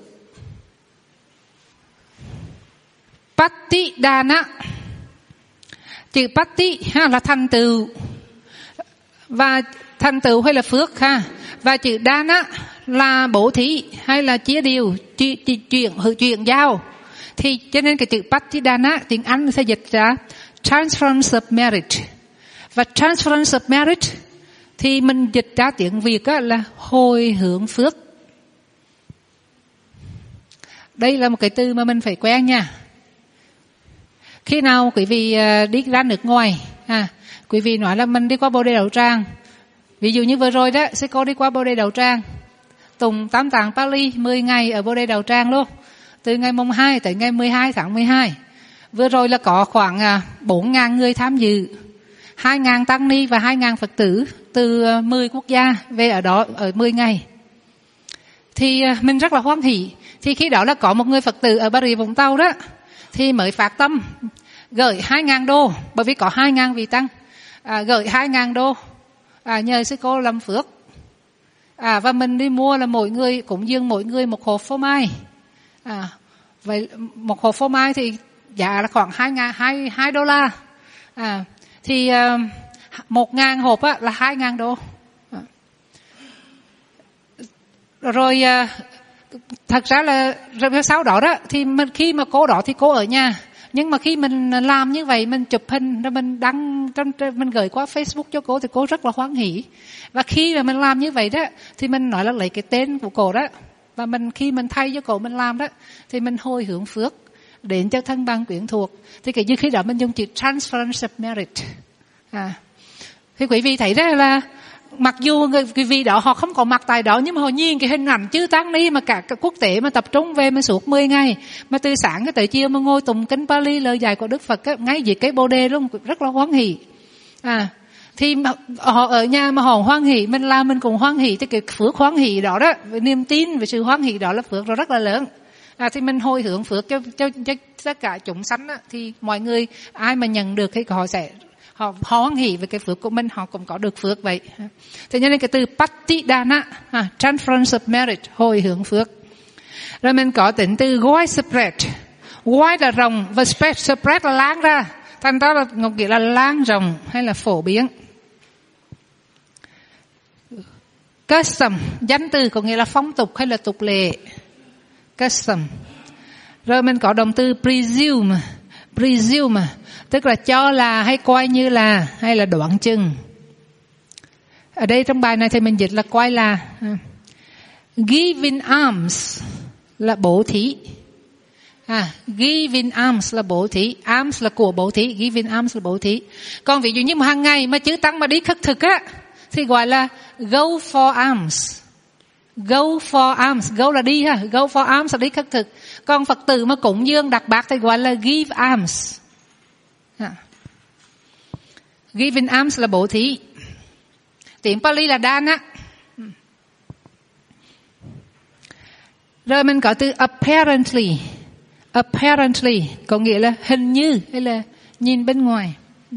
Patidana, chữ pati ha, là thành tựu, và thành tựu hay là phước ha, và chữ dana là bố thí hay là chia điều, chuyện hữu chuyện giao. Thì cho nên cái chữ patidana tiếng Anh sẽ dịch ra transference of merit, và transference of merit thì mình dịch ra tiếng Việt là hồi hướng phước. Đây là một cái từ mà mình phải quen nha. Khi nào quý vị đi ra nước ngoài, à, quý vị nói là mình đi qua Bồ Đề Đậu Tràng. Ví dụ như vừa rồi đó, sẽ có đi qua Bồ Đề Đậu Tràng, tụng Tam Tạng Pali mười ngày ở Bồ Đề Đậu Tràng luôn, từ ngày mùng hai tới ngày mười hai tháng mười hai. Vừa rồi là có khoảng bốn nghìn người tham dự, hai nghìn tăng ni và hai nghìn Phật tử từ mười quốc gia về ở đó ở mười ngày. Thì mình rất là hoan hỉ. Thì khi đó là có một người Phật tử ở Bà Rịa Vũng Tàu đó, thì mới phát tâm gửi hai nghìn đô, bởi vì có hai nghìn vị tăng, à, gửi hai nghìn đô à, nhờ sư cô làm phước, à, và mình đi mua là mỗi người cũng dâng mỗi người một hộp phô mai, à, vậy một hộp phô mai thì giá là khoảng hai nghìn hai hai đô la, à, thì uh, một ngàn hộp á, là hai nghìn đô, à. Rồi uh, thật ra là rồi sau đó đó thì mình, khi mà cô đó thì cô ở nhà, nhưng mà khi mình làm như vậy, mình chụp hình rồi mình đăng, mình gửi qua Facebook cho cô thì cô rất là hoan hỉ. Và khi mà mình làm như vậy đó thì mình nói là lấy cái tên của cô đó, và mình khi mình thay cho cô mình làm đó thì mình hồi hướng phước đến cho thân bằng quyến thuộc. Thì cái như khi đó mình dùng chữ transference of merit. À, thì quý vị thấy đó là mặc dù người quý vị đó họ không có mặt tại đó, nhưng mà họ nhìn cái hình ảnh chư tăng ni mà cả, cả quốc tế mà tập trung về mà suốt mười ngày, mà từ sáng tới chiều mà ngồi tụng kinh Pali lời dạy của Đức Phật á, ngay dưới cái Bồ Đề luôn, rất là hoan hỉ. À, thì họ ở nhà mà họ hoan hỉ, mình làm mình cũng hoan hỉ, thì cái phước hoan hỉ đó đó, với niềm tin về sự hoan hỉ đó là phước rất là lớn. À, thì mình hồi hướng phước cho, cho, cho tất cả chúng sanh á, thì mọi người ai mà nhận được thì họ sẽ họ hoan hỉ về cái phước của mình, họ cũng có được phước vậy. Thế nên cái từ patidana, à, transference of merit, hồi hướng phước. Rồi mình có tính từ widespread. Wide là rộng và spread, spread là lan ra, thành ra là ngọc nghĩa là lan rộng hay là phổ biến. Custom, danh từ có nghĩa là phong tục hay là tục lệ. Custom. Rồi mình có động từ presume. Presume tức là cho là hay coi như là hay là đoán chừng. Ở đây trong bài này thì mình dịch là coi là. Giving alms là bố thí. À, giving alms là bố thí. Alms là của bố thí, giving alms là bố thí. Còn ví dụ như mà hàng ngày mà chư tăng mà đi khất thực á thì gọi là go for alms. Go for alms, go là đi ha, go for alms là đi khất thực. Còn Phật tử mà cúng dường đặt bát thì gọi là give alms. Giving alms là bố thí. Tiếng Pali là dana. Rồi mình có từ apparently. Apparently có nghĩa là hình như hay là nhìn bên ngoài.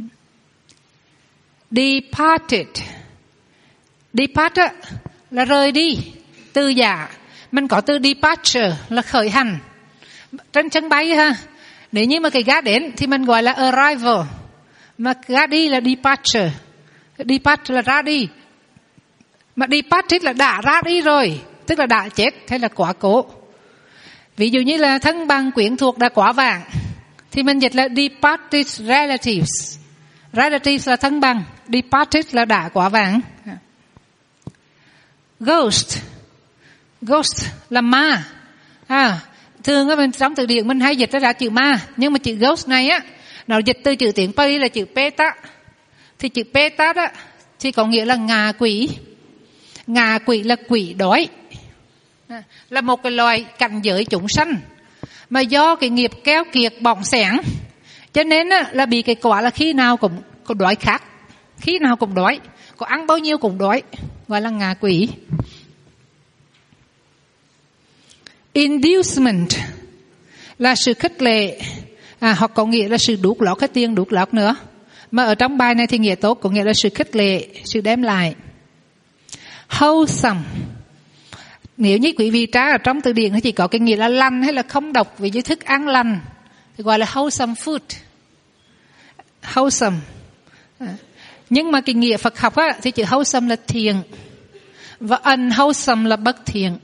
Departed. Depart là rời đi, từ giả. Mình có từ departure là khởi hành. Trên chân bay ha. Nếu như mà cái gã đến thì mình gọi là arrival. Mà gã đi là departure. Depart là ra đi. Mà departed là đã ra đi rồi, tức là đã chết hay là quá cố. Ví dụ như là thân bằng quyến thuộc đã quá vãng thì mình dịch là departed relatives. Relatives là thân bằng, departed là đã quá vãng. Ghost. Ghost là ma. À, thường á mình trong từ điển mình hay dịch ra chữ ma, nhưng mà chữ ghost này á nó dịch từ chữ tiếng Pali là chữ peta. Thì chữ peta đó thì có nghĩa là ngạ quỷ. Ngạ quỷ là quỷ đói, à, là một cái loài cảnh giới chúng sanh mà do cái nghiệp keo kiệt bỏng sẻn cho nên á, là bị cái quả là khi nào cũng có đói khát, khi nào cũng đói, có ăn bao nhiêu cũng đói, gọi là ngạ quỷ. Inducement là sự khích lệ, à, hoặc có nghĩa là sự đút lót, cái tiền đút lót nữa. Mà ở trong bài này thì nghĩa tốt có nghĩa là sự khích lệ, sự đem lại. Wholesome. Nếu như quý vị tra ở trong từ điển thì chỉ có cái nghĩa là lành hay là không độc, vì như thức ăn lành thì gọi là wholesome food. Wholesome. À. Nhưng mà cái nghĩa Phật học á, thì chữ wholesome là thiện và unwholesome là bất thiện.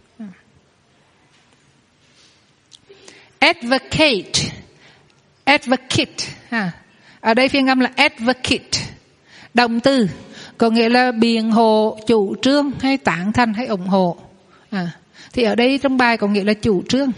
Advocate. Advocate. À. Ở đây phiên âm là advocate. Động từ có nghĩa là biện hộ, chủ trương hay tán thành hay ủng hộ. À. Thì ở đây trong bài có nghĩa là chủ trương.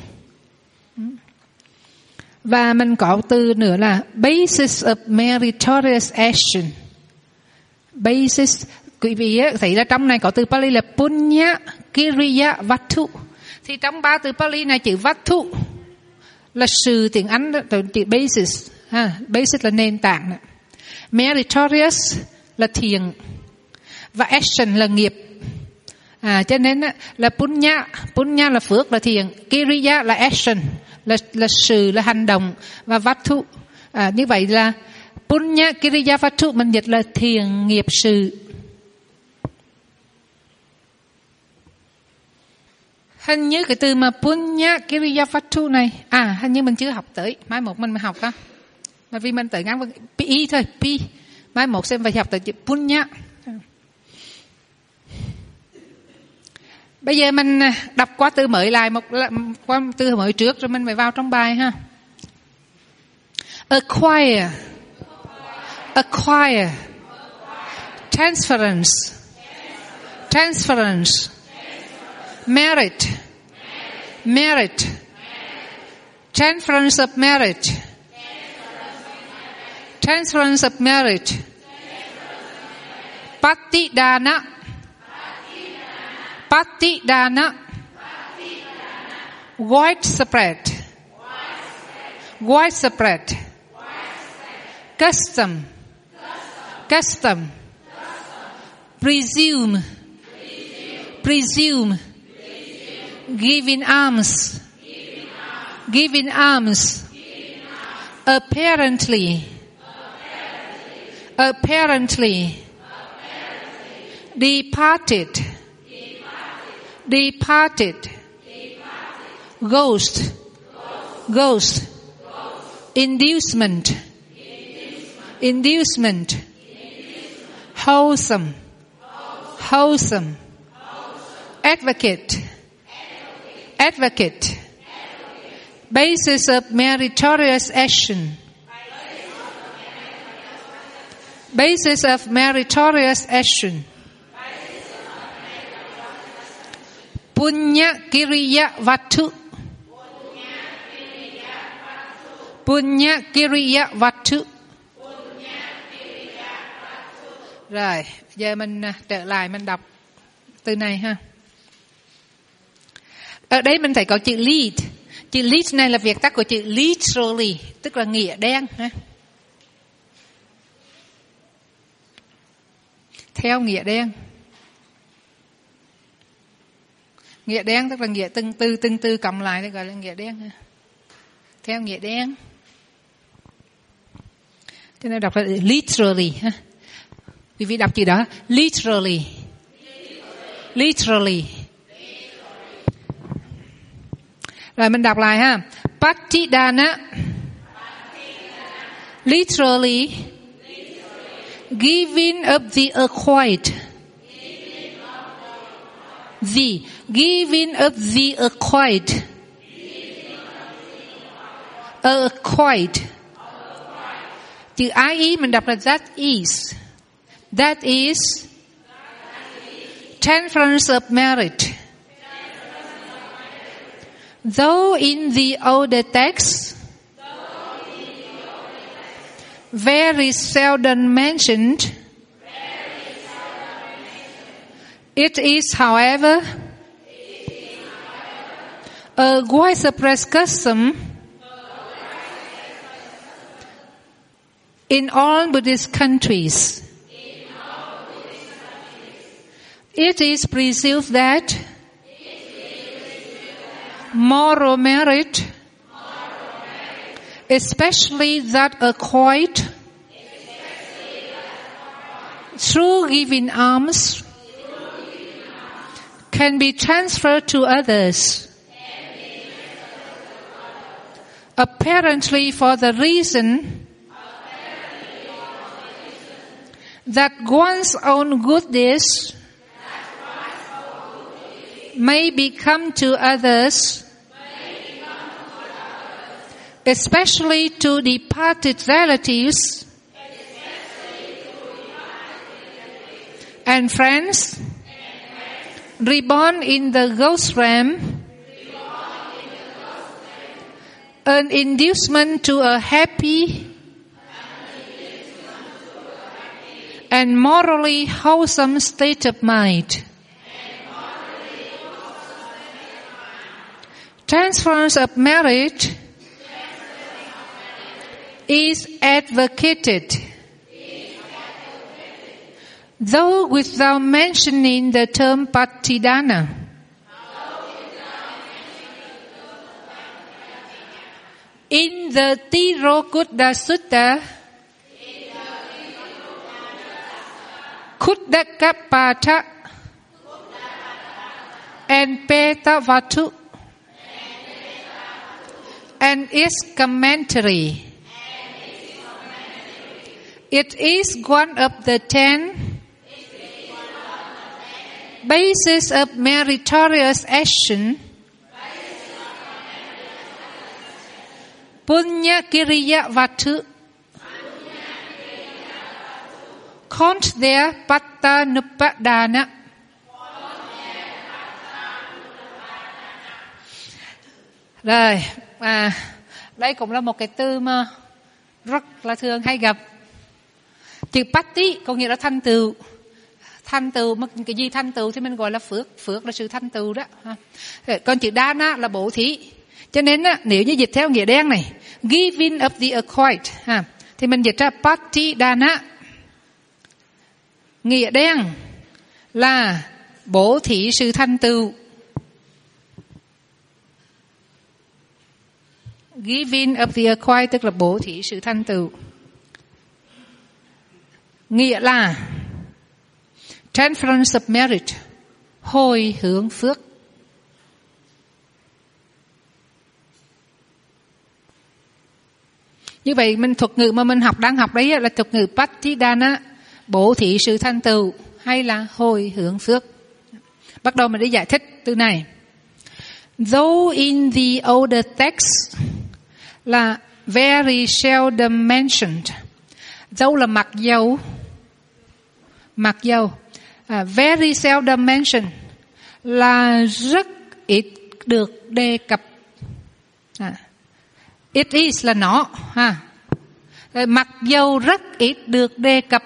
Và mình có từ nữa là basis of meritorious action. Basis, quý vị thấy là trong này có từ Pali là punya, kiriya, vatu. Thì trong ba từ Pali này chữ vatu là sự, tiếng Anh chữ basis. Ha, basis là nền tảng. Meritorious là thiện và action là nghiệp. À, cho nên là punya, punya là phước là thiện, kiriya là action là là sự là hành động, và vatu. À, như vậy là punya, kiriya, vatu mình dịch là thiện nghiệp sự. Hình như cái từ mà punya, kiriya, vatu này, à hình như mình chưa học tới, mai một mình mới học ha. Mà vì mình tới ngắn với pi thôi, pi. Mai một xem phải học tới chữ punya. Bây giờ mình đọc qua từ mới lại một qua từ mới trước rồi mình phải vào trong bài ha. Acquire. Acquire. Transference. Transference. Merit. Merit. Transference of merit. Transference of merit. Patidana. Patidana. Widespread. Widespread. Custom. Custom. Presume. Presume. Giving alms. Giving alms. Apparently. Apparently. Departed. Departed. Ghost. Ghost. Inducement. Inducement. Wholesome. Wholesome. Advocate. Advocate. Basis of meritorious action. Basis of meritorious action. Punya, kiriya, vatu. Punya, kiriya, vatu. Rồi, giờ mình trở lại mình đọc từ này ha. Ở đây mình thấy có chữ lead. Chữ lead này là viết tắt của chữ literally, tức là nghĩa đen. Theo nghĩa đen. Nghĩa đen tức là nghĩa từng từ từng từ cộng lại thì gọi là nghĩa đen. Theo nghĩa đen. Cho nên đọc là literally. Quý vị đọc chữ đó. Literally. Literally. Rồi mình đọc lại ha. Patidana. Literally. Giving up the acquired. The. Giving up the acquired. Acquired. Chữ I mình đọc là that is. That is. Transference of merit. Though in the older text, very seldom mentioned, it is, however, a widespread custom in all Buddhist countries. It is presumed that moral merit, especially that acquired through giving alms, can be transferred to others, apparently for the reason that one's own good deeds may become to others, especially to departed relatives and friends reborn in the ghost realm, an inducement to a happy and morally wholesome state of mind. Transference of merit is advocated, though without mentioning the term patidana. In the Tirokuta Sutta, Kuddakapata and Petavatu and its commentary. It is one of the ten bases of meritorious action. Punya Kiriya Vatu. Cont there Patta Nupadana. Rồi, à, đây cũng là một cái từ mà rất là thường hay gặp. Chữ Patti có nghĩa là thành tựu. Thành tựu, cái gì thành tựu thì mình gọi là phước. Phước là sự thành tựu đó. Còn chữ Dana là bố thí. Cho nên nếu như dịch theo nghĩa đen này, giving of the acquired, ha, thì mình dịch ra Patti Dana. Nghĩa đen là bố thí sự thành tựu. Giving of the acquired tức là bố thí sự thành tựu. Nghĩa là transference of merit, hồi hướng phước. Như vậy mình thuật ngữ mà mình học đang học đấy là thuật ngữ Patidana, bố thí sự thành tựu hay là hồi hướng phước. Bắt đầu mình đi giải thích từ này. Though in the older text là very seldom mentioned. Dâu là mặc dầu. Mặc dầu. À, very seldom mentioned là rất ít được đề cập. À, it is là nó. Ha. Mặc dầu rất ít được đề cập.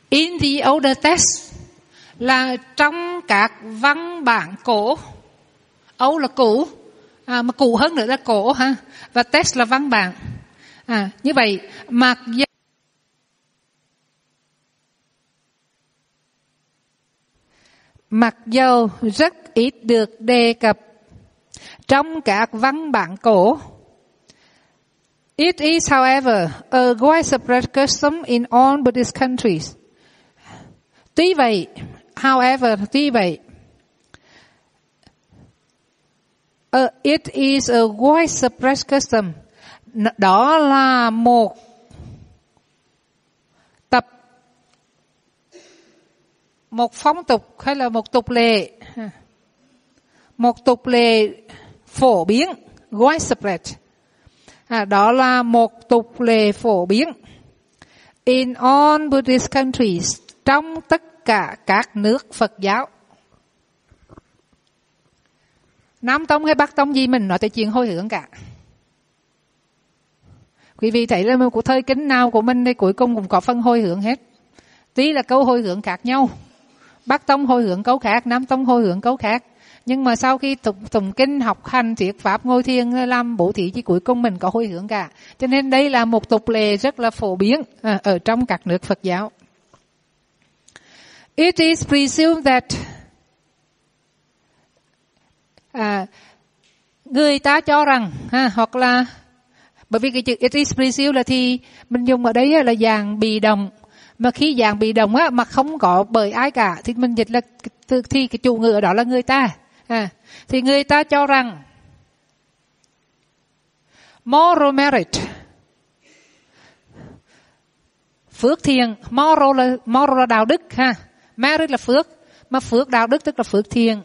In the older text là trong các văn bản cổ. Old là cũ, à, mà cũ hơn nữa là cổ ha. Và text là văn bản. À, như vậy mặc dù mặc dù rất ít được đề cập trong các văn bản cổ, it is, however, a widespread custom in all Buddhist countries. Tuy vậy, however, tuy vậy, uh, it is a widespread custom. Đó là một tập, một phong tục hay là một tục lệ, một tục lệ phổ biến, widespread. À, đó là một tục lệ phổ biến in all Buddhist countries, trong tất cả các nước Phật giáo. Nam Tông hay Bắc Tông gì mình nói tới chuyện hồi hướng cả. Quý vị thấy là của thời kính nào của mình thì cuối cùng cũng có phần hồi hướng hết. Tuy là câu hồi hướng khác nhau, Bắc Tông hồi hướng câu khác, Nam Tông hồi hướng câu khác, nhưng mà sau khi tụng, tụng kinh, học hành, thuyết pháp, ngồi thiền, làm bố thí thì cuối cùng mình có hồi hướng cả. Cho nên đây là một tục lệ rất là phổ biến à, ở trong các nước Phật giáo. It is presumed that à, người ta cho rằng ha, hoặc là bởi vì cái chữ it is presumed là thì mình dùng ở đây là dạng bị động, mà khi dạng bị động á mà không có bởi ai cả thì mình dịch là thì cái chủ ngữ ở đó là người ta. À, thì người ta cho rằng moral merit, phước thiện, moral là moral là đạo đức ha, merit là phước, mà phước đạo đức tức là phước thiện.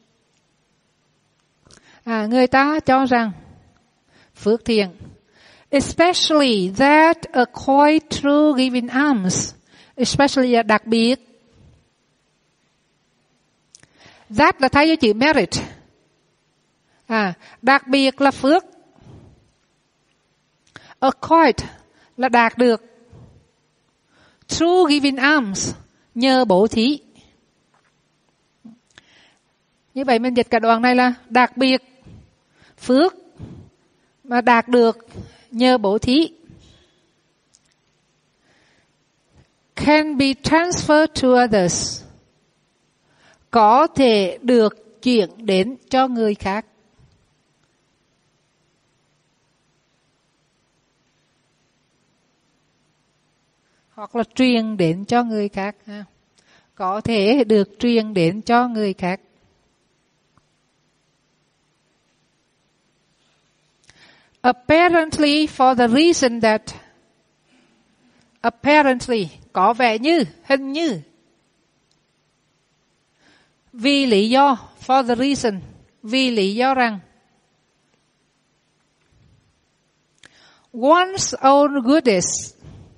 À, người ta cho rằng phước thiện, especially that acquired through giving alms, especially là đặc biệt. That là thay cho chữ merit. À, đặc biệt là phước. Acquired là đạt được. Through giving alms, nhờ bố thí. Như vậy mình dịch cả đoạn này là đặc biệt phước mà đạt được nhờ bố thí. Can be transferred to others, có thể được chuyển đến cho người khác. Hoặc là truyền đến cho người khác. Có thể được truyền đến cho người khác. Apparently for the reason that, apparently, có vẻ như, hình như, vì lý do, for the reason, vì lý do rằng one's own goodness,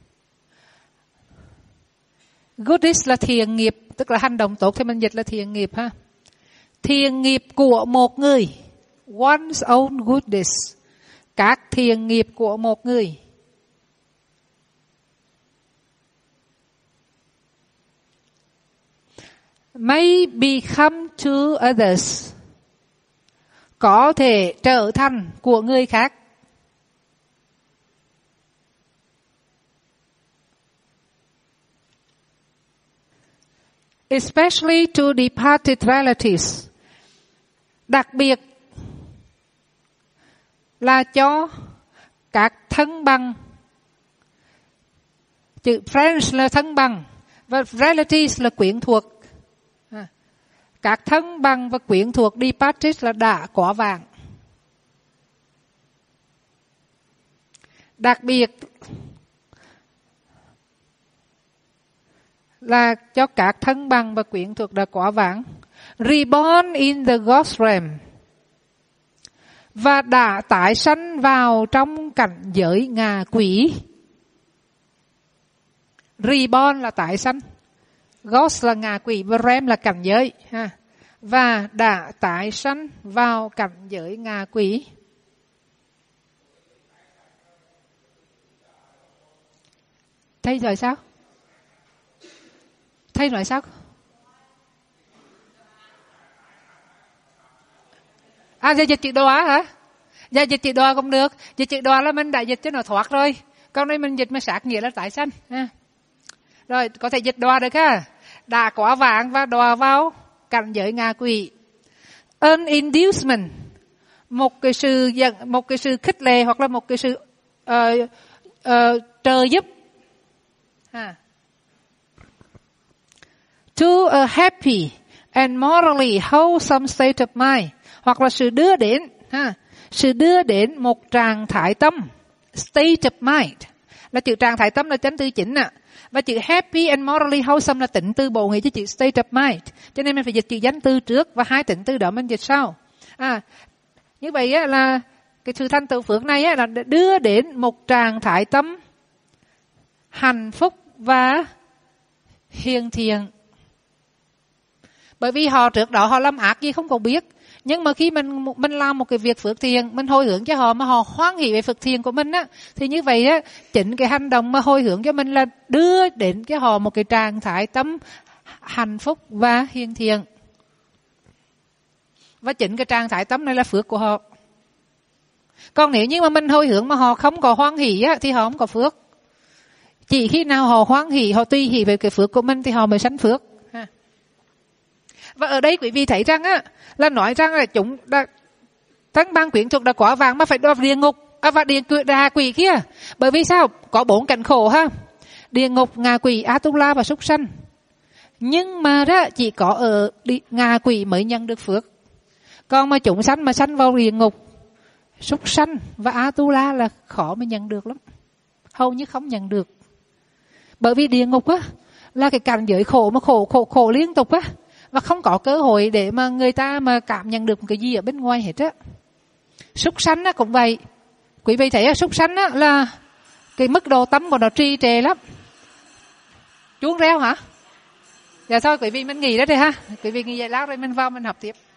goodness là thiện nghiệp, tức là hành động tốt thì mình dịch là thiện nghiệp ha. Thiện nghiệp của một người, one's own goodness, các thiện nghiệp của một người. May become to others, có thể trở thành của người khác. Especially to departed relatives, đặc biệt là cho các thân bằng. Chữ friends là thân bằng và relatives là quyến thuộc. À, các thân bằng và quyến thuộc, departed là đã quá vãng. Đặc biệt là cho các thân bằng và quyến thuộc đã quá vãng. Reborn in the Ghost realm, và đã tái sanh vào trong cảnh giới ngạ quỷ. Reborn là tái sanh, Ghost là ngạ quỷ và realm là cảnh giới ha. Và đã tái sanh vào cảnh giới ngạ quỷ. Thấy rồi sao? hay nói sao? À, dịch chữ đọa hả? Dạ, dịch chữ đọa cũng được. Dịch chữ đọa là mình đã dịch cho nó thoát rồi. Còn đây mình dịch mà sát nghĩa là tái sanh. À. Rồi, có thể dịch đọa được ha. Đã quá vãng và đọa vào cảnh giới ngạ quỷ. An inducement, một cái sự dẫn, một cái sự khích lệ hoặc là một cái sự uh, uh, trợ giúp. Ha. To a happy and morally wholesome state of mind, hoặc là sự đưa đến, ha, sự đưa đến một trạng thái tâm, state of mind, là chữ trạng thái tâm là chánh tư chính ạ. Và chữ happy and morally wholesome là tịnh tư bộ nghĩa cho chữ state of mind. Cho nên mình phải dịch chữ danh từ trước và hai tịnh tư đó mình dịch sau. À, như vậy á, là cái sự thành tựu phước này á, là đưa đến một trạng thái tâm hạnh phúc và hiền thiện. Bởi vì họ trước đó họ làm ác gì không có biết. Nhưng mà khi mình mình làm một cái việc phước thiện, mình hồi hướng cho họ mà họ hoan hỷ về phước thiện của mình á, thì như vậy á, chính cái hành động mà hồi hướng cho mình là đưa đến cho họ một cái trạng thái tâm hạnh phúc và hiền thiện. Và chính cái trạng thái tâm này là phước của họ. Còn nếu như mà mình hồi hướng mà họ không có hoan hỷ á, thì họ không có phước. Chỉ khi nào họ hoan hỷ, họ tùy hỷ về cái phước của mình thì họ mới sanh phước. Và ở đây quý vị thấy rằng á, là nói rằng là chúng đãทั้งbang quyển thuộc đã quả vàng mà phải đọa địa ngục, à, và địa đà quỷ kia. Bởi vì sao? Có bốn cảnh khổ ha. Địa ngục, ngạ quỷ, Atula và súc sanh. Nhưng mà đó chỉ có ở ngạ quỷ mới nhận được phước. Còn mà chúng sanh mà sanh vào địa ngục, súc sanh và Atula là khó mà nhận được lắm. Hầu như không nhận được. Bởi vì địa ngục á là cái cảnh giới khổ mà khổ khổ khổ liên tục á. Và không có cơ hội để mà người ta mà cảm nhận được một cái gì ở bên ngoài hết á. Súc sanh á cũng vậy. Quý vị thấy á, súc sanh á là cái mức độ tâm của nó trì trệ lắm. Chuông reo hả? Dạ thôi quý vị mình nghỉ đó đi ha. Quý vị nghỉ giải lao rồi mình vào mình học tiếp.